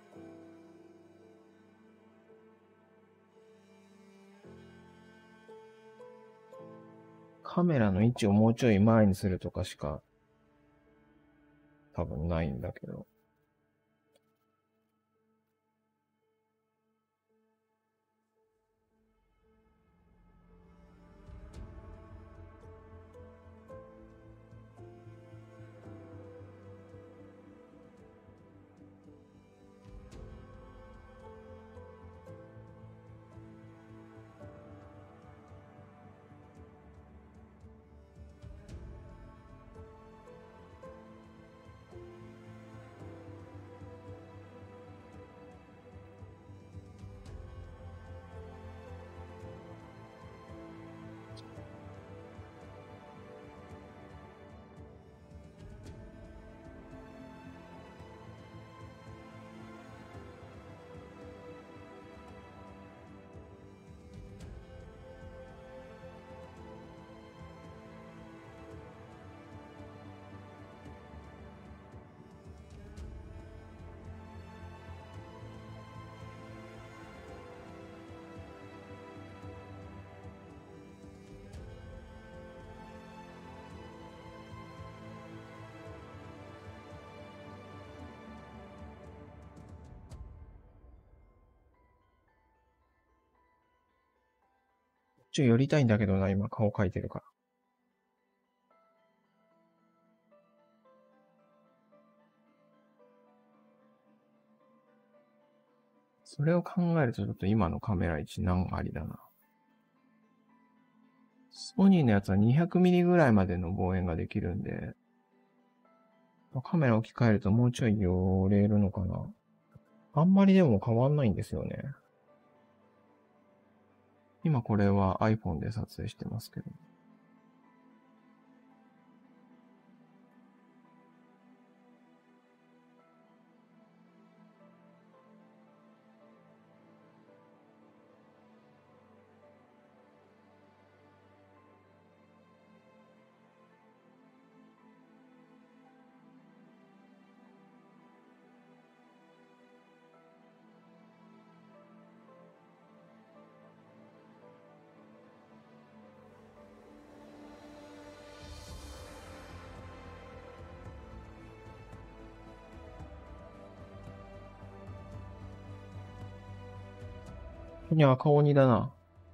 カメラの位置をもうちょい前にするとかしか多分ないんだけど。 ちょい寄りたいんだけどな、今顔描いてるから。それを考えるとちょっと今のカメラ位置難ありだな。ソニーのやつは にひゃくミリ ぐらいまでの望遠ができるんで、カメラ置き換えるともうちょい寄れるのかな。あんまりでも変わんないんですよね。今これは iPhone で撮影してますけど。ここに赤鬼だな。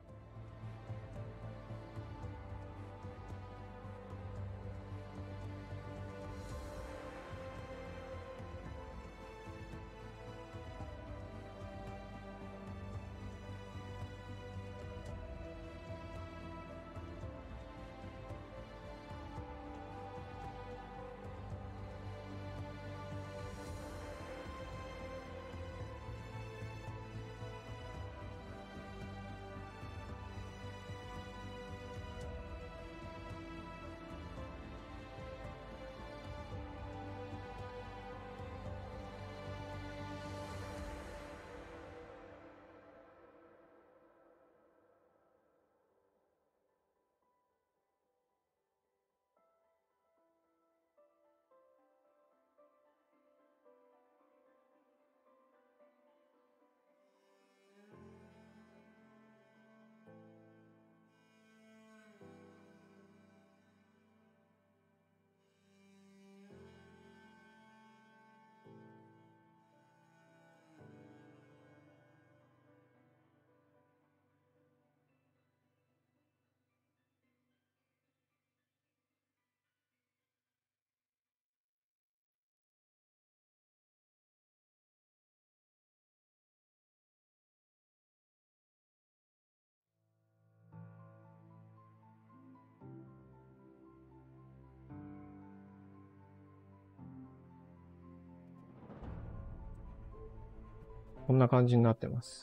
こんな感じになってます。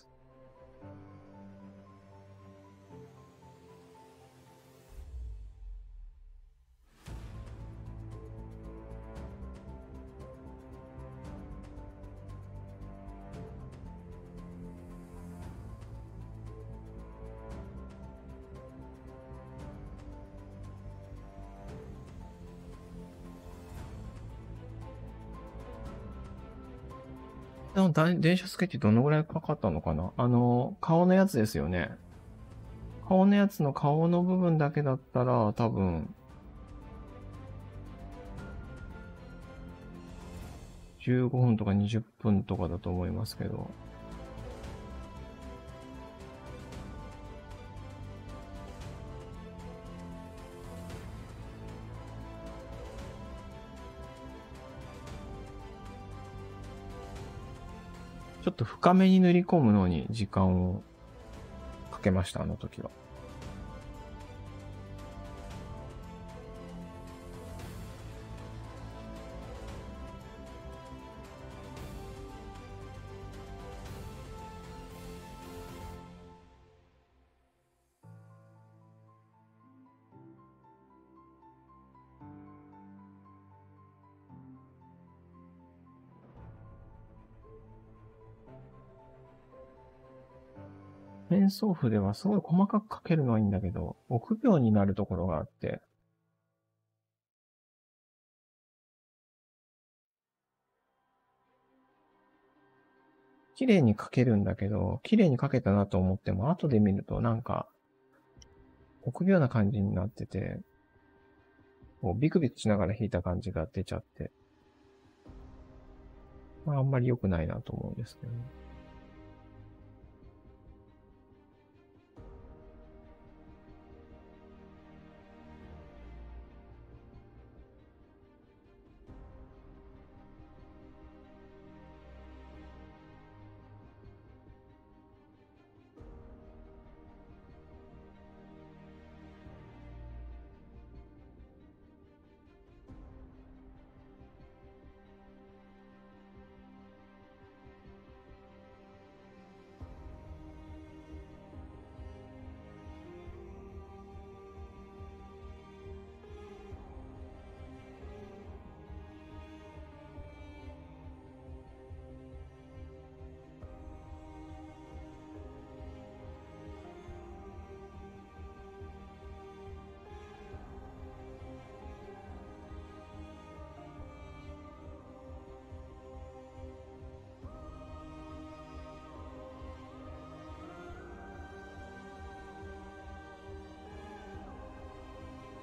でもだ電車スケッチどのぐらいかかったのかな。あの、顔のやつですよね。顔のやつの顔の部分だけだったら多分、じゅうごふんとかにじゅっぷんとかだと思いますけど。ちょっと深めに塗り込むのに時間をかけました、あの時は。ペンソーフではすごい細かく描けるのはいいんだけど、臆病になるところがあって、綺麗に描けるんだけど、綺麗に描けたなと思っても、後で見るとなんか、臆病な感じになってて、こうビクビクしながら弾いた感じが出ちゃって、まああんまり良くないなと思うんですけどね。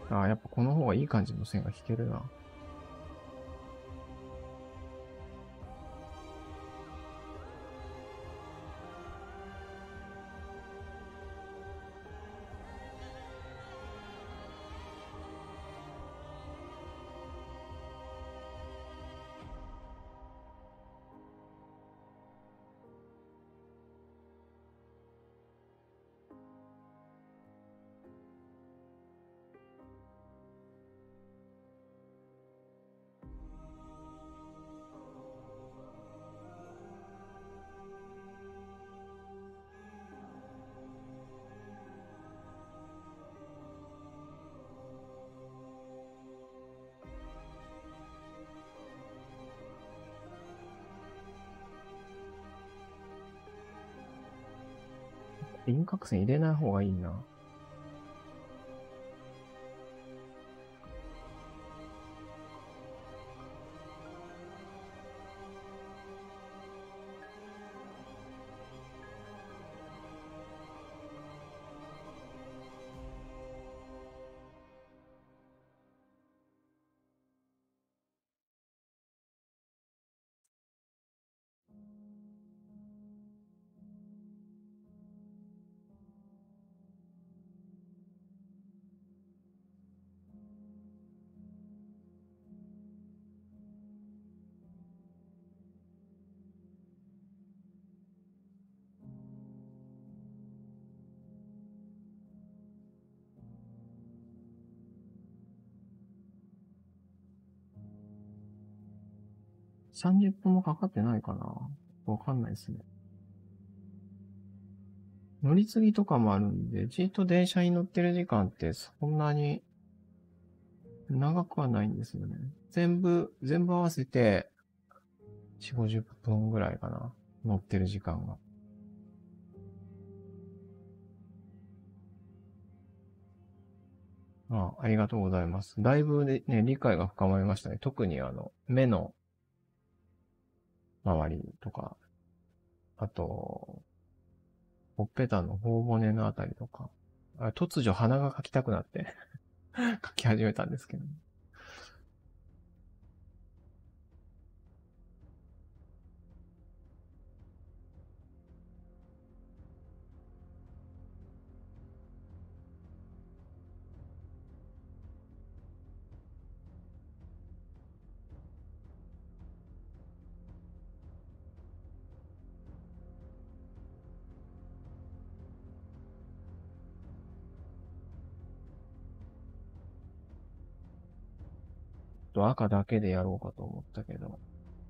ああ、やっぱこの方がいい感じの線が引けるな。輪郭線入れない方がいいな。さんじゅっぷんもかかってないかな。わかんないですね。乗り継ぎとかもあるんで、じっと電車に乗ってる時間ってそんなに長くはないんですよね。全部、全部合わせてよんじゅう、ごじゅっぷんぐらいかな。乗ってる時間が。ああ、ありがとうございます。だいぶね、ね理解が深まりましたね。特にあの、目の周りとか、あと、ほっぺたの頬骨のあたりとか、あ突如鼻がかきたくなってかき始めたんですけど。と赤だけでやろうかと思ったけど、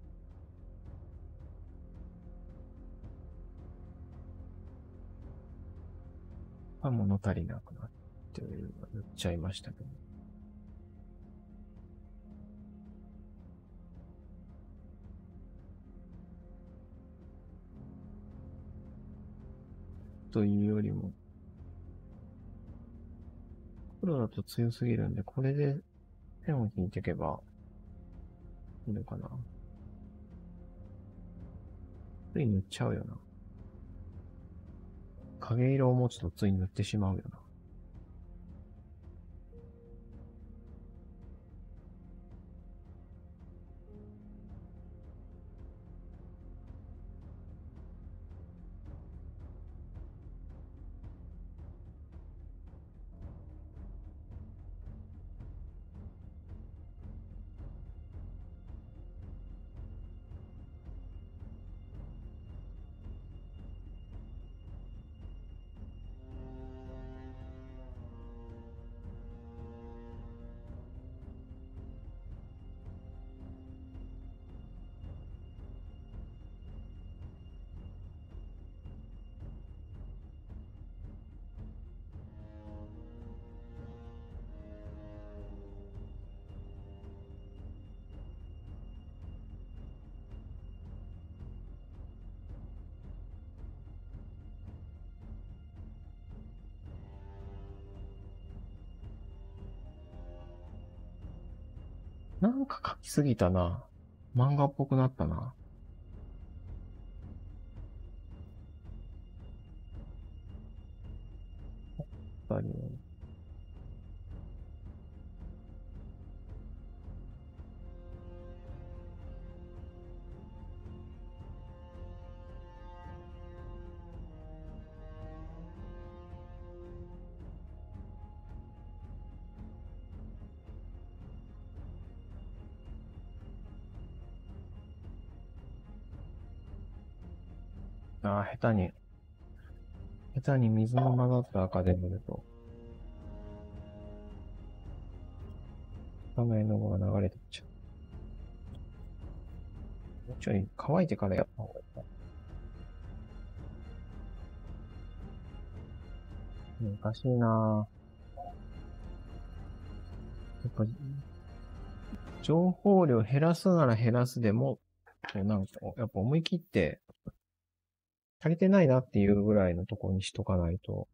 あ、物足りなくなって言っちゃいましたけど。というよりも、黒だと強すぎるんで、これで線を引いていけばいいのかな。つい塗っちゃうよな。影色を持つとつい塗ってしまうよな。なんか描きすぎたな。漫画っぽくなったな。やっぱりね、 ああ、下手に、下手に水の混ざった赤で塗ると、他の絵の具が流れてっちゃう。もうちょい乾いてからやった方がいいか。難しいなぁ。やっぱ、情報量減らすなら減らすでも、なんか、やっぱ思い切って、足りてないなっていうぐらいのところにしとかないと、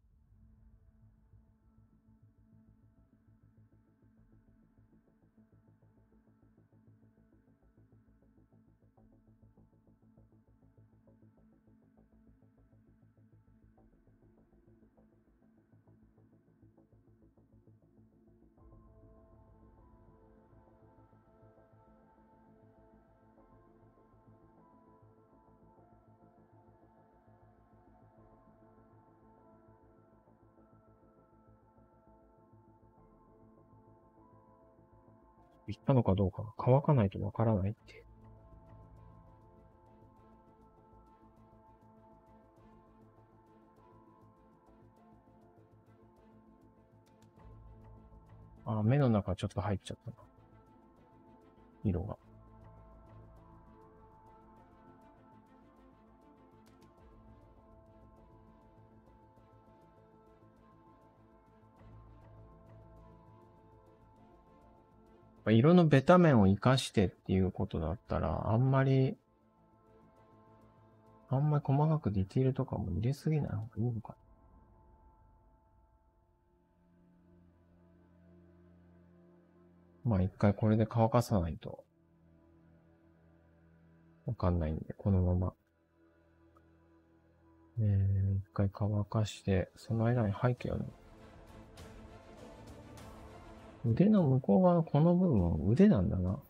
いったのかどうかが乾かないとわからないって。あ、目の中ちょっと入っちゃったな。色が。色のベタ面を活かしてっていうことだったら、あんまり、あんまり細かくディティールとかも入れすぎない方がいいのかな。まあ一回これで乾かさないと、わかんないんで、このまま。えー、一回乾かして、その間に背景をね、腕の向こう側のこの部分は腕なんだな。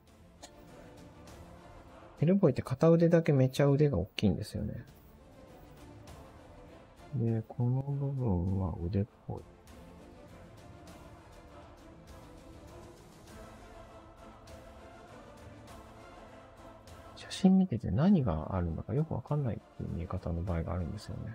ヘルボイって片腕だけめっちゃ腕が大きいんですよね。で、この部分は腕っぽい。写真見てて何があるんだかよくわかんないっていう見え方の場合があるんですよね。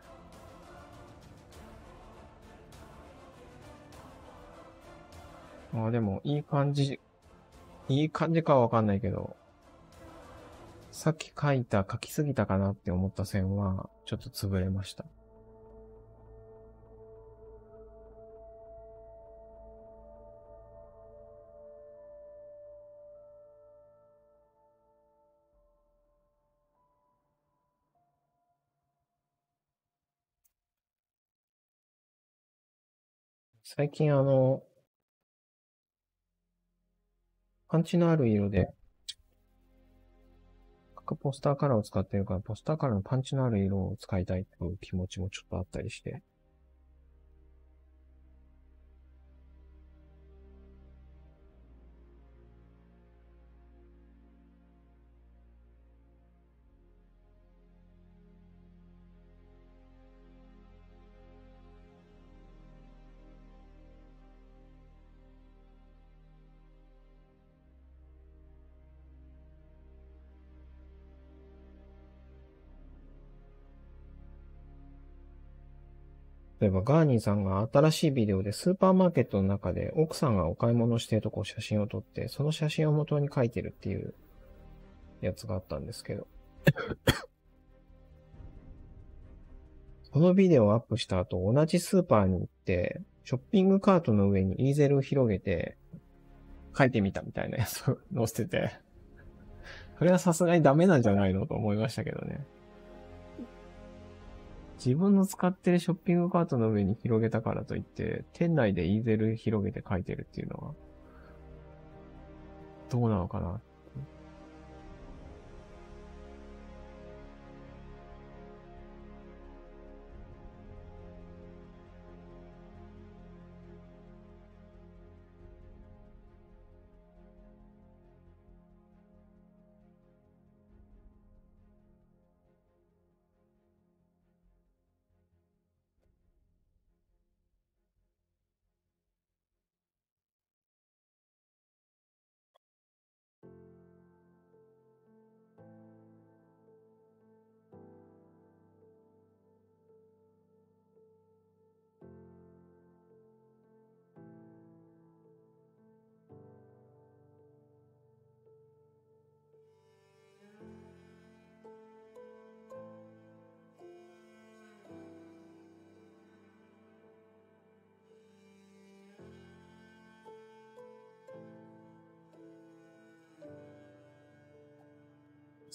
ああ、でもいい感じ、いい感じかはわかんないけど、さっき描いた、描きすぎたかなって思った線は、ちょっと潰れました。最近あの、パンチのある色で、ポスターカラーを使ってるから、ポスターカラーのパンチのある色を使いたいっていう気持ちもちょっとあったりして。例えばガーニーさんが新しいビデオでスーパーマーケットの中で奥さんがお買い物しているとこ写真を撮って、その写真を元に描いてるっていうやつがあったんですけど、このビデオをアップした後、同じスーパーに行って、ショッピングカートの上にイーゼルを広げて、書いてみたみたいなやつを載せてて、それはさすがにダメなんじゃないのと思いましたけどね。自分の使ってるショッピングカートの上に広げたからといって、店内でイーゼル広げて書いてるっていうのは、どうなのかな。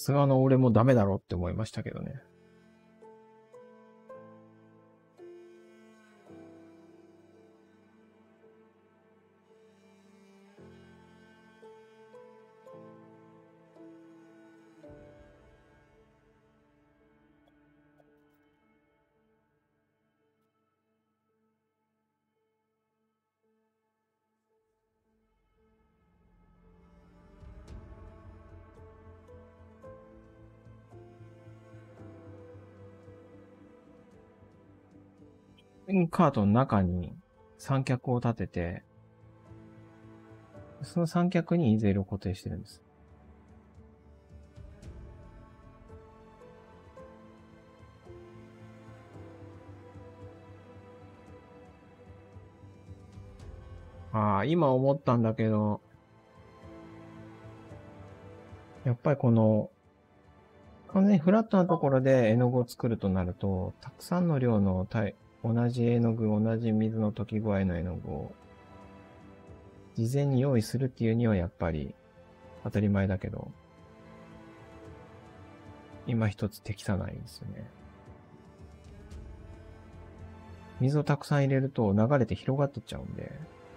すがの俺もダメだろって思いましたけどね。カートの中に三脚を立てて、その三脚にイーゼルを固定してるんです。ああ、今思ったんだけど、やっぱりこの、完全にフラットなところで絵の具を作るとなると、たくさんの量の同じ絵の具、同じ水の溶き具合の絵の具を事前に用意するっていうにはやっぱり当たり前だけど、今一つ適さないんですよね。水をたくさん入れると流れて広がってっちゃうんで。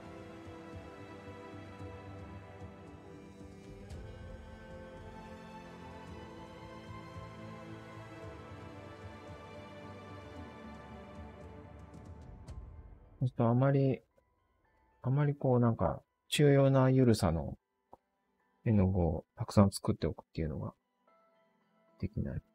そうするとあまり、あまりこうなんか、重要な緩さの絵の具をたくさん作っておくっていうのができない。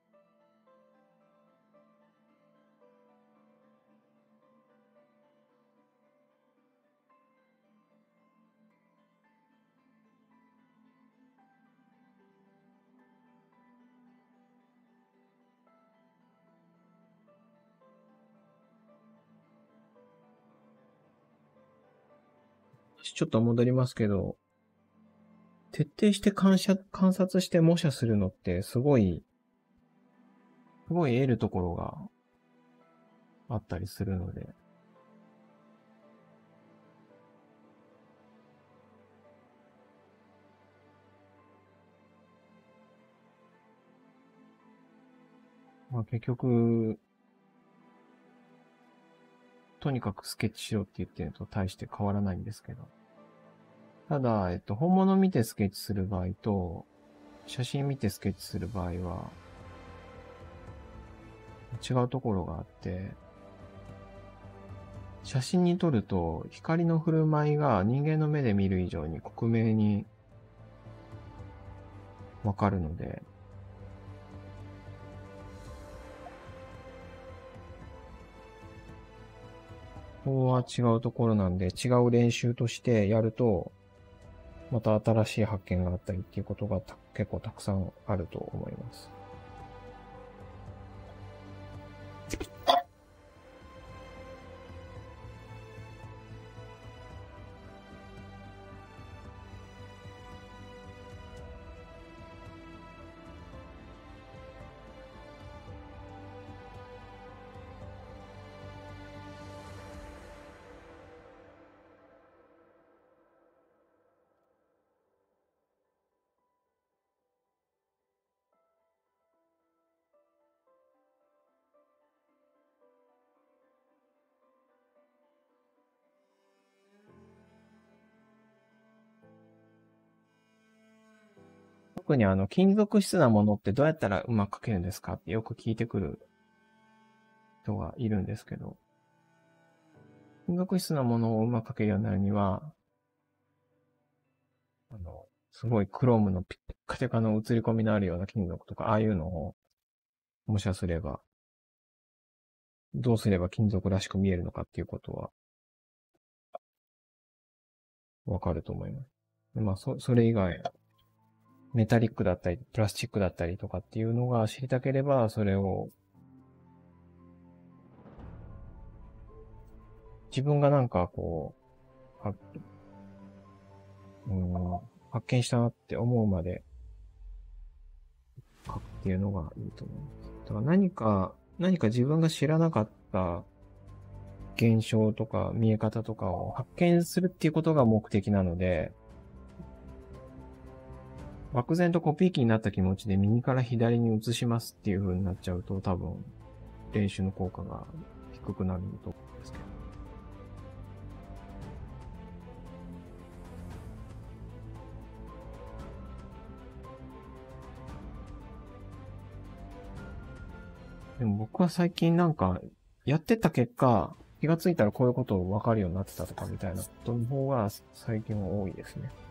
ちょっと戻りますけど、徹底して観察、観察して模写するのってすごい、すごい得るところがあったりするので。まあ結局、とにかくスケッチしろって言ってるのと大して変わらないんですけど。ただ、えっと、本物見てスケッチする場合と、写真見てスケッチする場合は、違うところがあって、写真に撮ると、光の振る舞いが人間の目で見る以上に克明にわかるので、ここは違うところなんで、違う練習としてやると、また新しい発見があったりっていうことが結構たくさんあると思います。特にあの、金属質なものってどうやったらうまく描けるんですかってよく聞いてくる人がいるんですけど、金属質なものをうまく描けるようになるには、あの、すごいクロームのピッカテカの映り込みのあるような金属とか、ああいうのを模写すれば、どうすれば金属らしく見えるのかっていうことは、わかると思います。まあ、そ、それ以外、メタリックだったり、プラスチックだったりとかっていうのが知りたければ、それを、自分がなんかこう、はうん、発見したなって思うまで書くっていうのがいいと思います。だから何か、何か自分が知らなかった現象とか見え方とかを発見するっていうことが目的なので、 漠然とコピー機になった気持ちで右から左に移しますっていう風になっちゃうと多分練習の効果が低くなると思うんですけど。でも僕は最近なんかやってた結果、気がついたらこういうことを分かるようになってたとかみたいなことの方が最近は多いですね。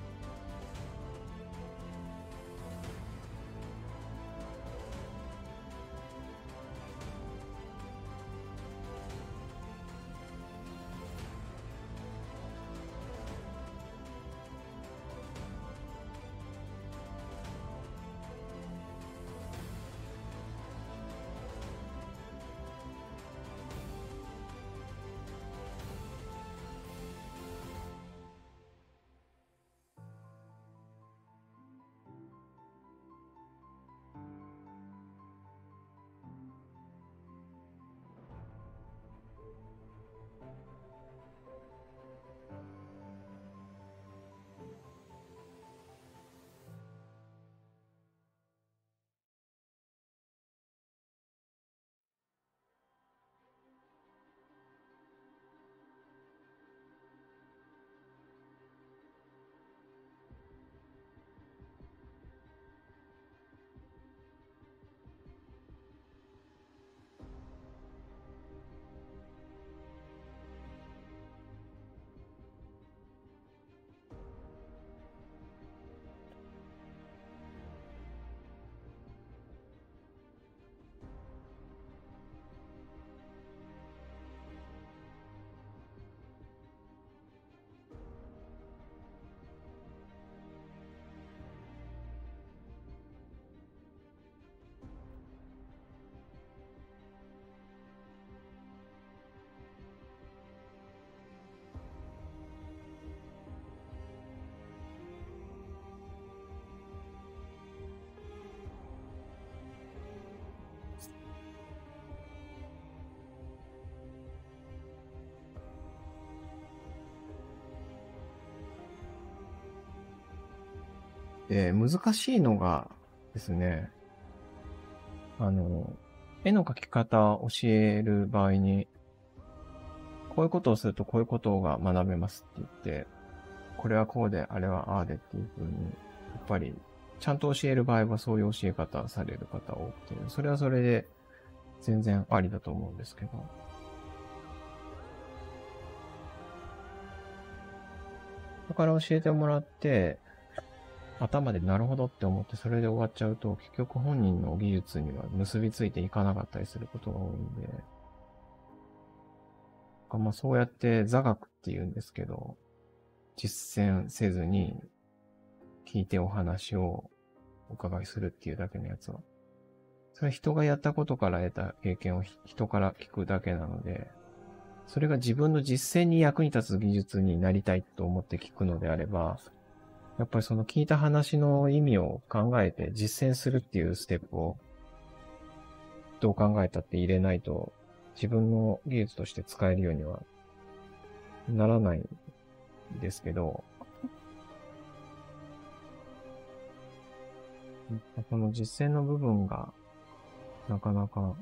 で、難しいのがですね、あの、絵の描き方を教える場合に、こういうことをするとこういうことが学べますって言って、これはこうで、あれはああでっていう風に、やっぱり、ちゃんと教える場合はそういう教え方される方多くて、それはそれで全然ありだと思うんですけど。だから教えてもらって、頭でなるほどって思ってそれで終わっちゃうと、結局本人の技術には結びついていかなかったりすることが多いんで、まあそうやって座学って言うんですけど、実践せずに聞いてお話をお伺いするっていうだけのやつは、それは人がやったことから得た経験を人から聞くだけなので、それが自分の実践に役に立つ技術になりたいと思って聞くのであれば、やっぱりその聞いた話の意味を考えて実践するっていうステップをどう考えたって入れないと自分の技術として使えるようにはならないんですけど、この実践の部分がなかなか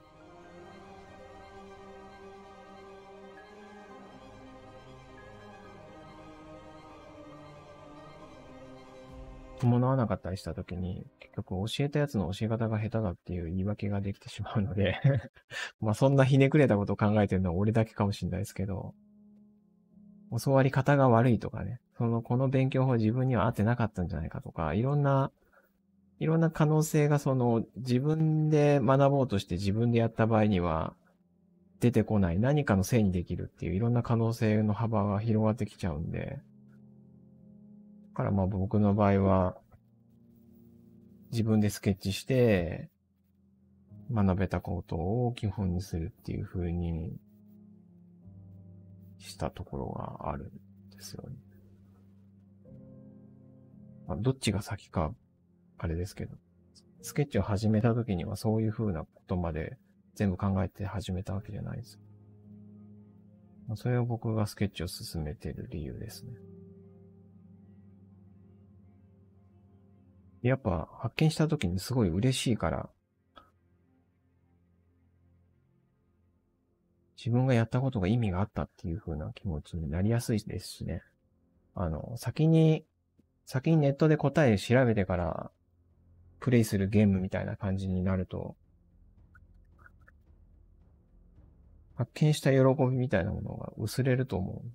伴わなかったりしたときに、結局教えたやつの教え方が下手だっていう言い訳ができてしまうのでまあそんなひねくれたことを考えてるのは俺だけかもしれないですけど、教わり方が悪いとかね、その、この勉強法自分には合ってなかったんじゃないかとか、いろんな、いろんな可能性がその、自分で学ぼうとして自分でやった場合には、出てこない何かのせいにできるっていういろんな可能性の幅が広がってきちゃうんで、だからまあ僕の場合は、自分でスケッチして、学べたことを基本にするっていう風にしたところがあるんですよね。まあ、どっちが先か、あれですけど、スケッチを始めた時にはそういう風なことまで全部考えて始めたわけじゃないです。まあ、それを僕がスケッチを進めている理由ですね。 やっぱ発見した時にすごい嬉しいから、自分がやったことが意味があったっていう風な気持ちになりやすいですしね。あの、先に、先にネットで答え調べてからプレイするゲームみたいな感じになると、発見した喜びみたいなものが薄れると思う。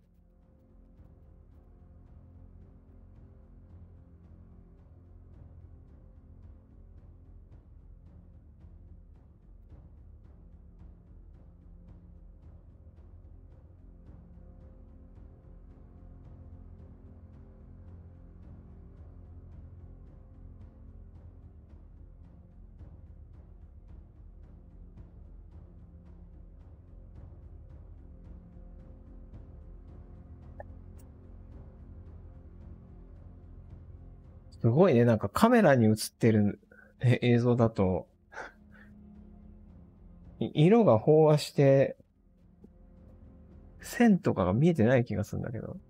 すごいね、なんかカメラに映ってる映像だと、色が飽和して、線とかが見えてない気がするんだけど。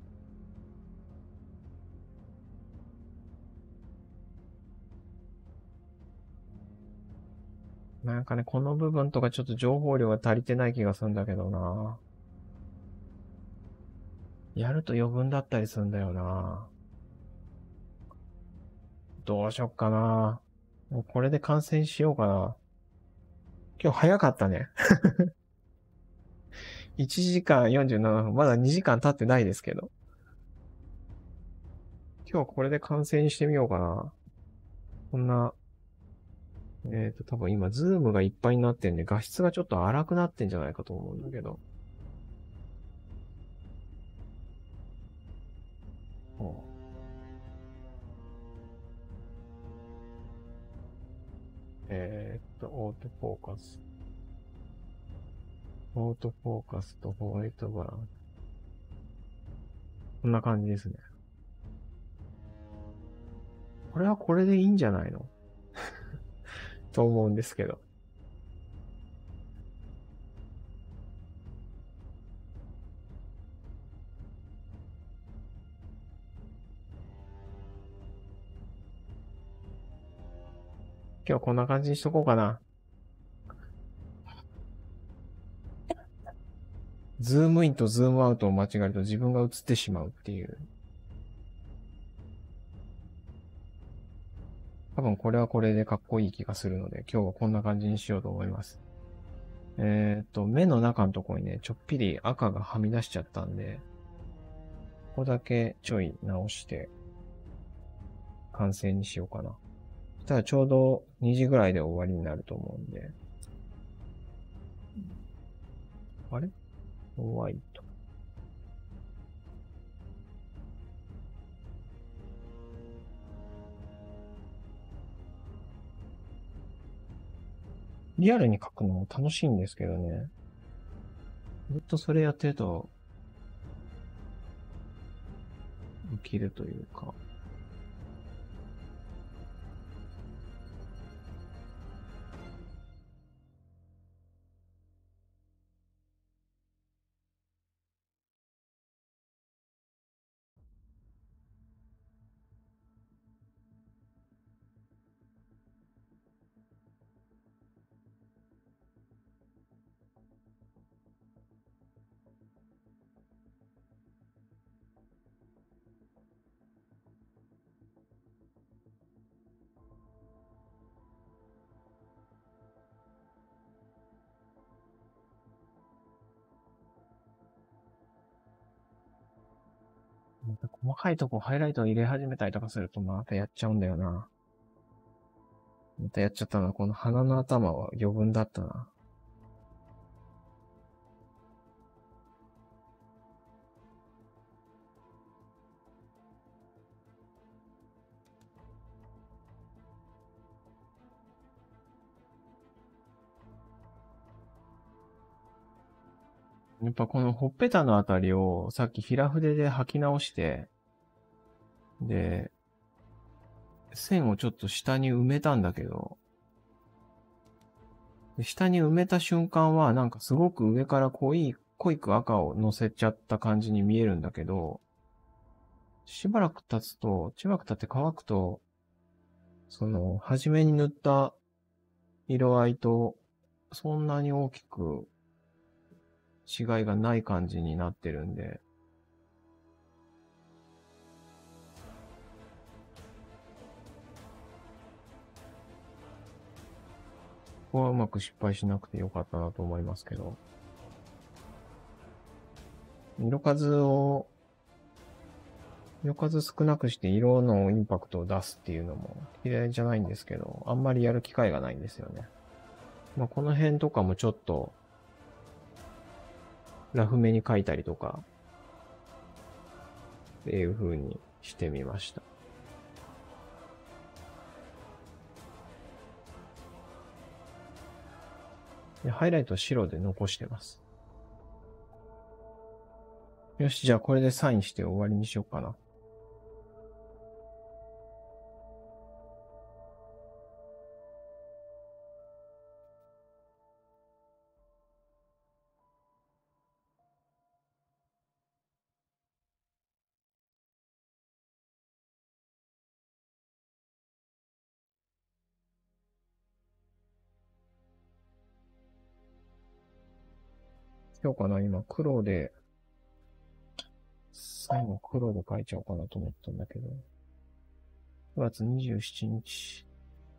なんかね、この部分とかちょっと情報量が足りてない気がするんだけどな。やると余分だったりするんだよな。どうしよっかな。もうこれで観戦しようかな。今日早かったね。いちじかんよんじゅうななふん。まだにじかん経ってないですけど。今日はこれで観戦してみようかな。こんな、えっと、多分今、ズームがいっぱいになってんで、画質がちょっと荒くなってんじゃないかと思うんだけど。えーっと、オートフォーカス。オートフォーカスとホワイトバランス。こんな感じですね。これはこれでいいんじゃないのと思うんですけど。今日はこんな感じにしとこうかな。ズームインとズームアウトを間違えると自分が映ってしまうっていう。多分これはこれでかっこいい気がするので、今日はこんな感じにしようと思います。えっと、目の中のところにね、ちょっぴり赤がはみ出しちゃったんで、ここだけちょい直して、完成にしようかな。そしたらちょうどにじぐらいで終わりになると思うんで。あれホワイト。リアルに書くのも楽しいんですけどね。ずっとそれやってると、起きるというか。また細かいとこハイライトを入れ始めたりとかするとまたやっちゃうんだよな。またやっちゃったな。この鼻の頭は余分だったな。やっぱこのほっぺたのあたりをさっき平筆で吐き直して、で、線をちょっと下に埋めたんだけど、下に埋めた瞬間はなんかすごく上から濃い、濃いく赤を乗せちゃった感じに見えるんだけど、しばらく経つと、しばらく経って乾くと、 その、初めに塗った色合いと、そんなに大きく違いがない感じになってるんで、ここはうまく失敗しなくてよかったなと思いますけど、色数を、色数少なくして色のインパクトを出すっていうのも嫌いじゃないんですけど、あんまりやる機会がないんですよね。まあ、この辺とかもちょっと、ラフめに描いたりとか、っていう風にしてみました。でハイライト白で残してます。よし、じゃあこれでサインして終わりにしようかな。しようかな、今黒で、最後黒で書いちゃおうかなと思ったんだけど。くがつにじゅうしちにち。い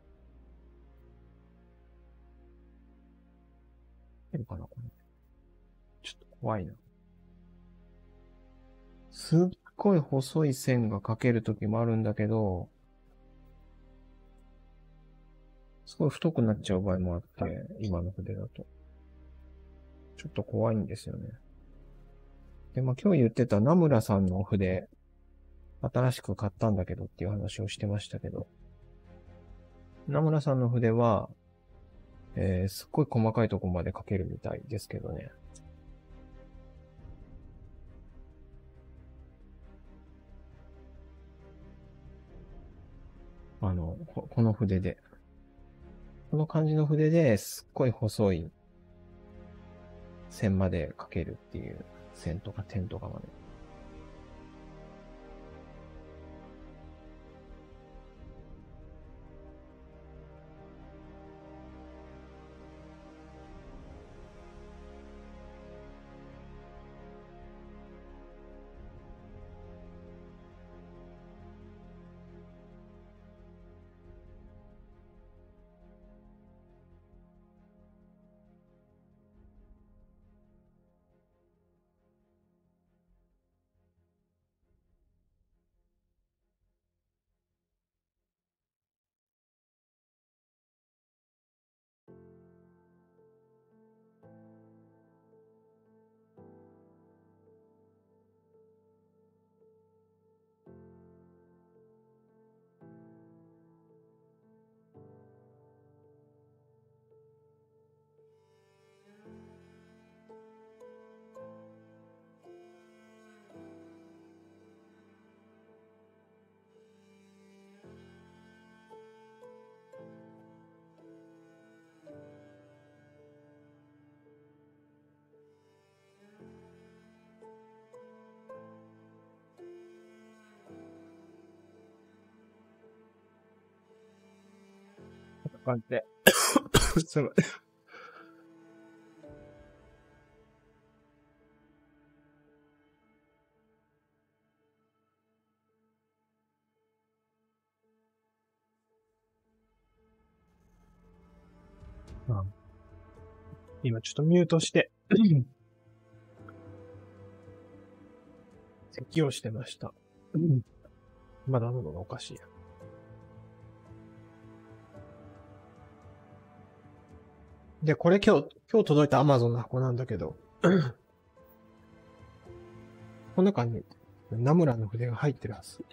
けるかなこれ。ちょっと怖いな。すっごい細い線が描けるときもあるんだけど、すごい太くなっちゃう場合もあって、今の筆だと。ちょっと怖いんですよね。で、まあ今日言ってた名村さんの筆、新しく買ったんだけどっていう話をしてましたけど、名村さんの筆は、えー、すっごい細かいところまで描けるみたいですけどね。あの、ここの筆で。この感じの筆ですっごい細い線まで描けるっていう、線とか点とかまで。こんな感じで。すごい。今ちょっとミュートして、咳をしてました。まだ喉がおかしいや。で、これ今日、今日届いた Amazon の箱なんだけど、この中にナムラの筆が入ってるはず。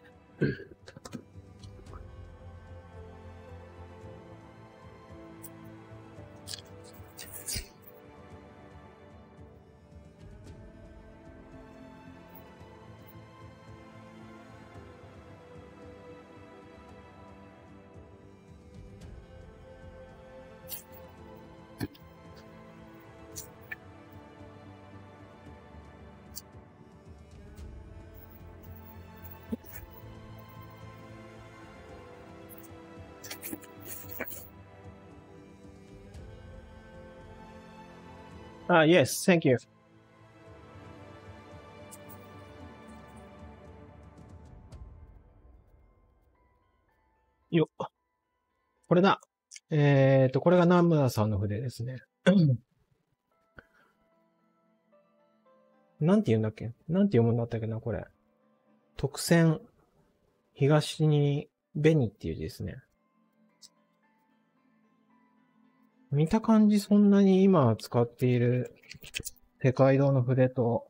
Ah, yes, thank you. よっ。これだ。えっと、これが南村さんの筆ですね。なんて言うんだっけなんて読むんだったっけな、これ。特選、東に、紅っていう字ですね。見た感じそんなに今使っている世界堂の筆と、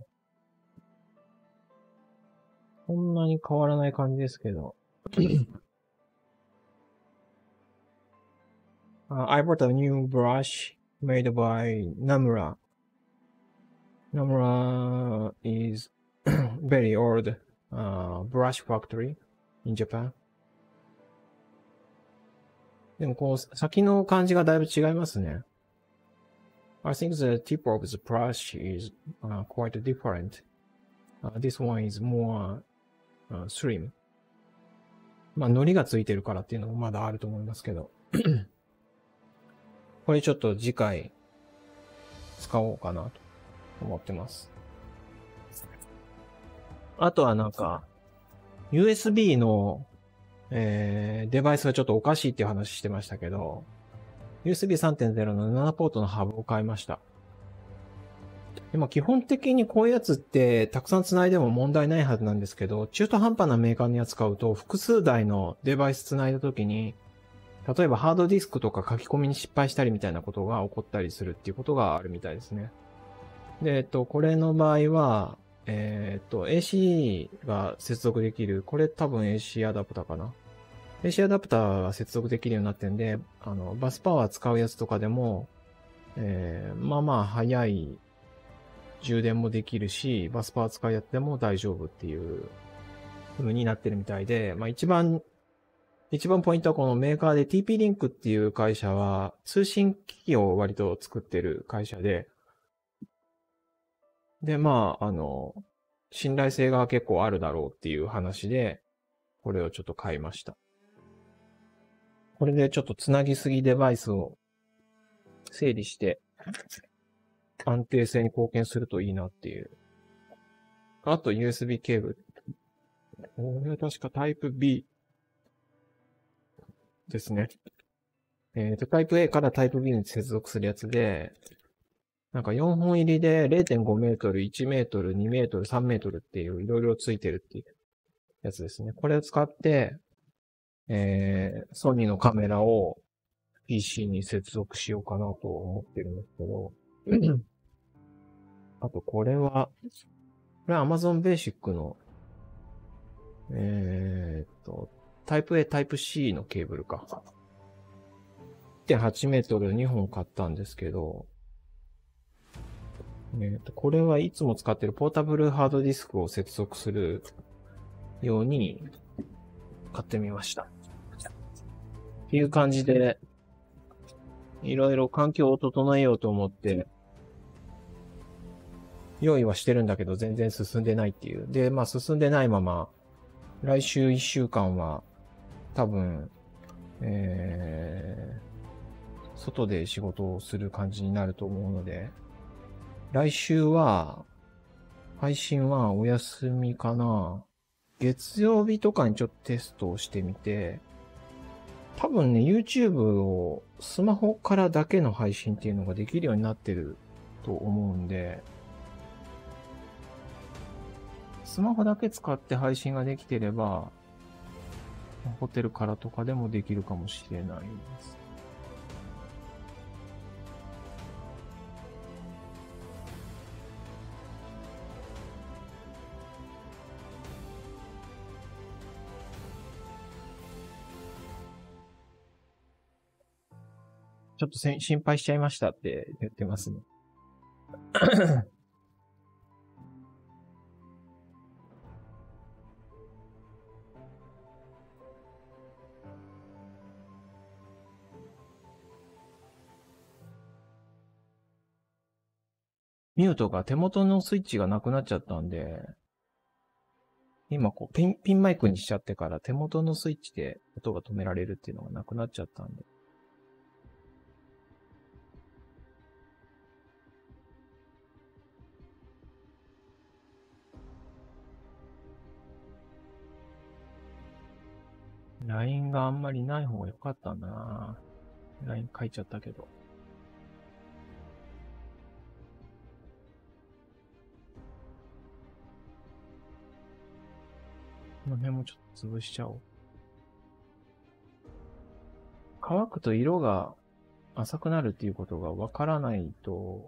そんなに変わらない感じですけど。uh, I bought a new brush made by Namura. Namura is very old uh, brush factory in Japan. でもこう、先の感じがだいぶ違いますね。I think the tip of the brush is uh, quite different. Uh, this one is more uh, slim. まあ、糊がついてるからっていうのもまだあると思いますけど。これちょっと次回使おうかなと思ってます。あとはなんか、ユーエスビー の、えー、デバイスがちょっとおかしいっていう話してましたけど、ユーエスビーさんてんゼロ のななポートのハブを買いました。でも基本的にこういうやつってたくさん繋いでも問題ないはずなんですけど、中途半端なメーカーのやつ買うと複数台のデバイス繋いだ時に、例えばハードディスクとか書き込みに失敗したりみたいなことが起こったりするっていうことがあるみたいですね。で、えっと、これの場合は、えー、っと、エーシー が接続できる、これ多分 エーシー アダプターかな。エーシー アダプターが接続できるようになってんで、あの、バスパワー使うやつとかでも、えー、まあまあ早い充電もできるし、バスパワー使うやつでも大丈夫っていう風になってるみたいで、まあ一番、一番ポイントはこのメーカーで ティーピー リンクっていう会社は通信機器を割と作ってる会社で、で、まあ、あの、信頼性が結構あるだろうっていう話で、これをちょっと買いました。これでちょっとつなぎすぎデバイスを整理して、安定性に貢献するといいなっていう。あと ユーエスビー ケーブル。これは確かタイプ B ですね。えっと、タイプ A からタイプ B に接続するやつで、なんかよんほん入りで れいてんごメートル、いちメートル、にメートル、さんメートルっていういろいろついてるっていうやつですね。これを使って、えー、ソニーのカメラを ピーシー に接続しようかなと思ってるんですけど、あとこれは、これは Amazon Basic の、えーっと、タイプ A、タイプ C のケーブルか。いってんはちメートルにほん買ったんですけど、えーっと、これはいつも使ってるポータブルハードディスクを接続するように買ってみました。っていう感じで、いろいろ環境を整えようと思って、用意はしてるんだけど全然進んでないっていう。で、まあ進んでないまま、来週いっしゅうかんは多分、えー、外で仕事をする感じになると思うので、来週は、配信はお休みかな。月曜日とかにちょっとテストをしてみて、多分ね、YouTube をスマホからだけの配信っていうのができるようになってると思うんで、スマホだけ使って配信ができてれば、ホテルからとかでもできるかもしれないです。ちょっとせ心配しちゃいましたって言ってますね。ミュートが手元のスイッチがなくなっちゃったんで、今こうピン、ピンマイクにしちゃってから手元のスイッチで音が止められるっていうのがなくなっちゃったんで。 ライン があんまりない方が良かったんだな。ライン 書いちゃったけど。この辺もちょっと潰しちゃおう。乾くと色が浅くなるっていうことがわからないと、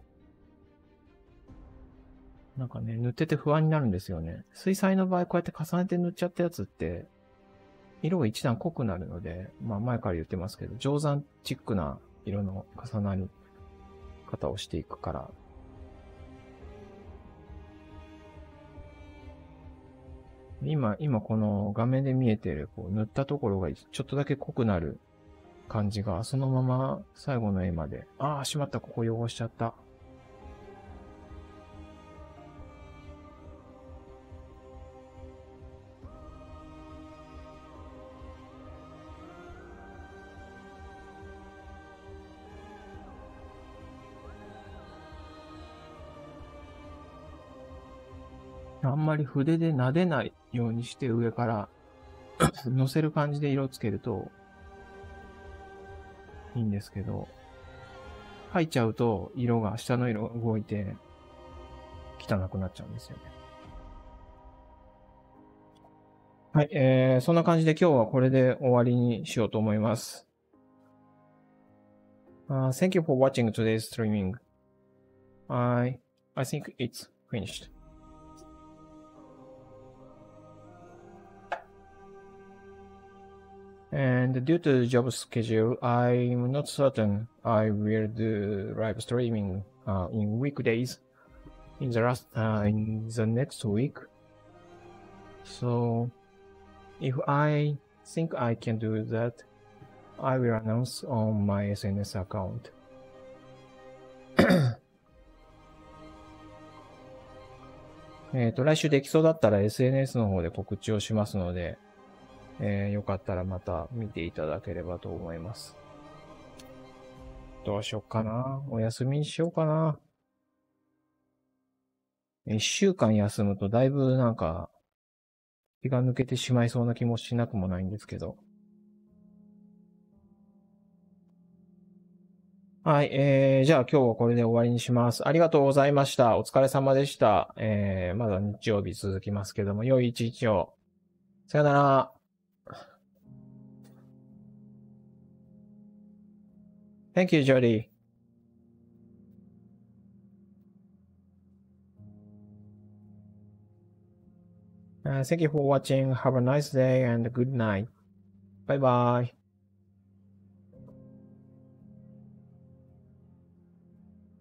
なんかね、塗ってて不安になるんですよね。水彩の場合こうやって重ねて塗っちゃったやつって、色が一段濃くなるので、まあ前から言ってますけど、定山チックな色の重なり方をしていくから。今、今この画面で見えている、こう塗ったところがちょっとだけ濃くなる感じが、そのまま最後の絵まで。ああ、しまった、ここ汚しちゃった。あんまり筆で撫でないようにして上から乗せる感じで色をつけるといいんですけど、書いちゃうと色が、下の色が動いて汚くなっちゃうんですよね。はい、えー、そんな感じで今日はこれで終わりにしようと思います。Uh, thank you for watching today's streaming. I, I think it's finished. And due to the job schedule, I'm not certain I will do live streaming uh, in weekdays in the last uh, in the next week. So if I think I can do that, I will announce on my S N S account. えっと、来週できそうだったら エスエヌエス の方で告知をしますので、えー、よかったらまた見ていただければと思います。どうしよっかな。お休みにしようかな。一週間休むとだいぶなんか気が抜けてしまいそうな気もしなくもないんですけど。はい、えー、じゃあ今日はこれで終わりにします。ありがとうございました。お疲れ様でした。えー、まだ日曜日続きますけども、良い一日を。さよなら。Thank you, Jody. Uh, thank you for watching. Have a nice day and good night. Bye bye.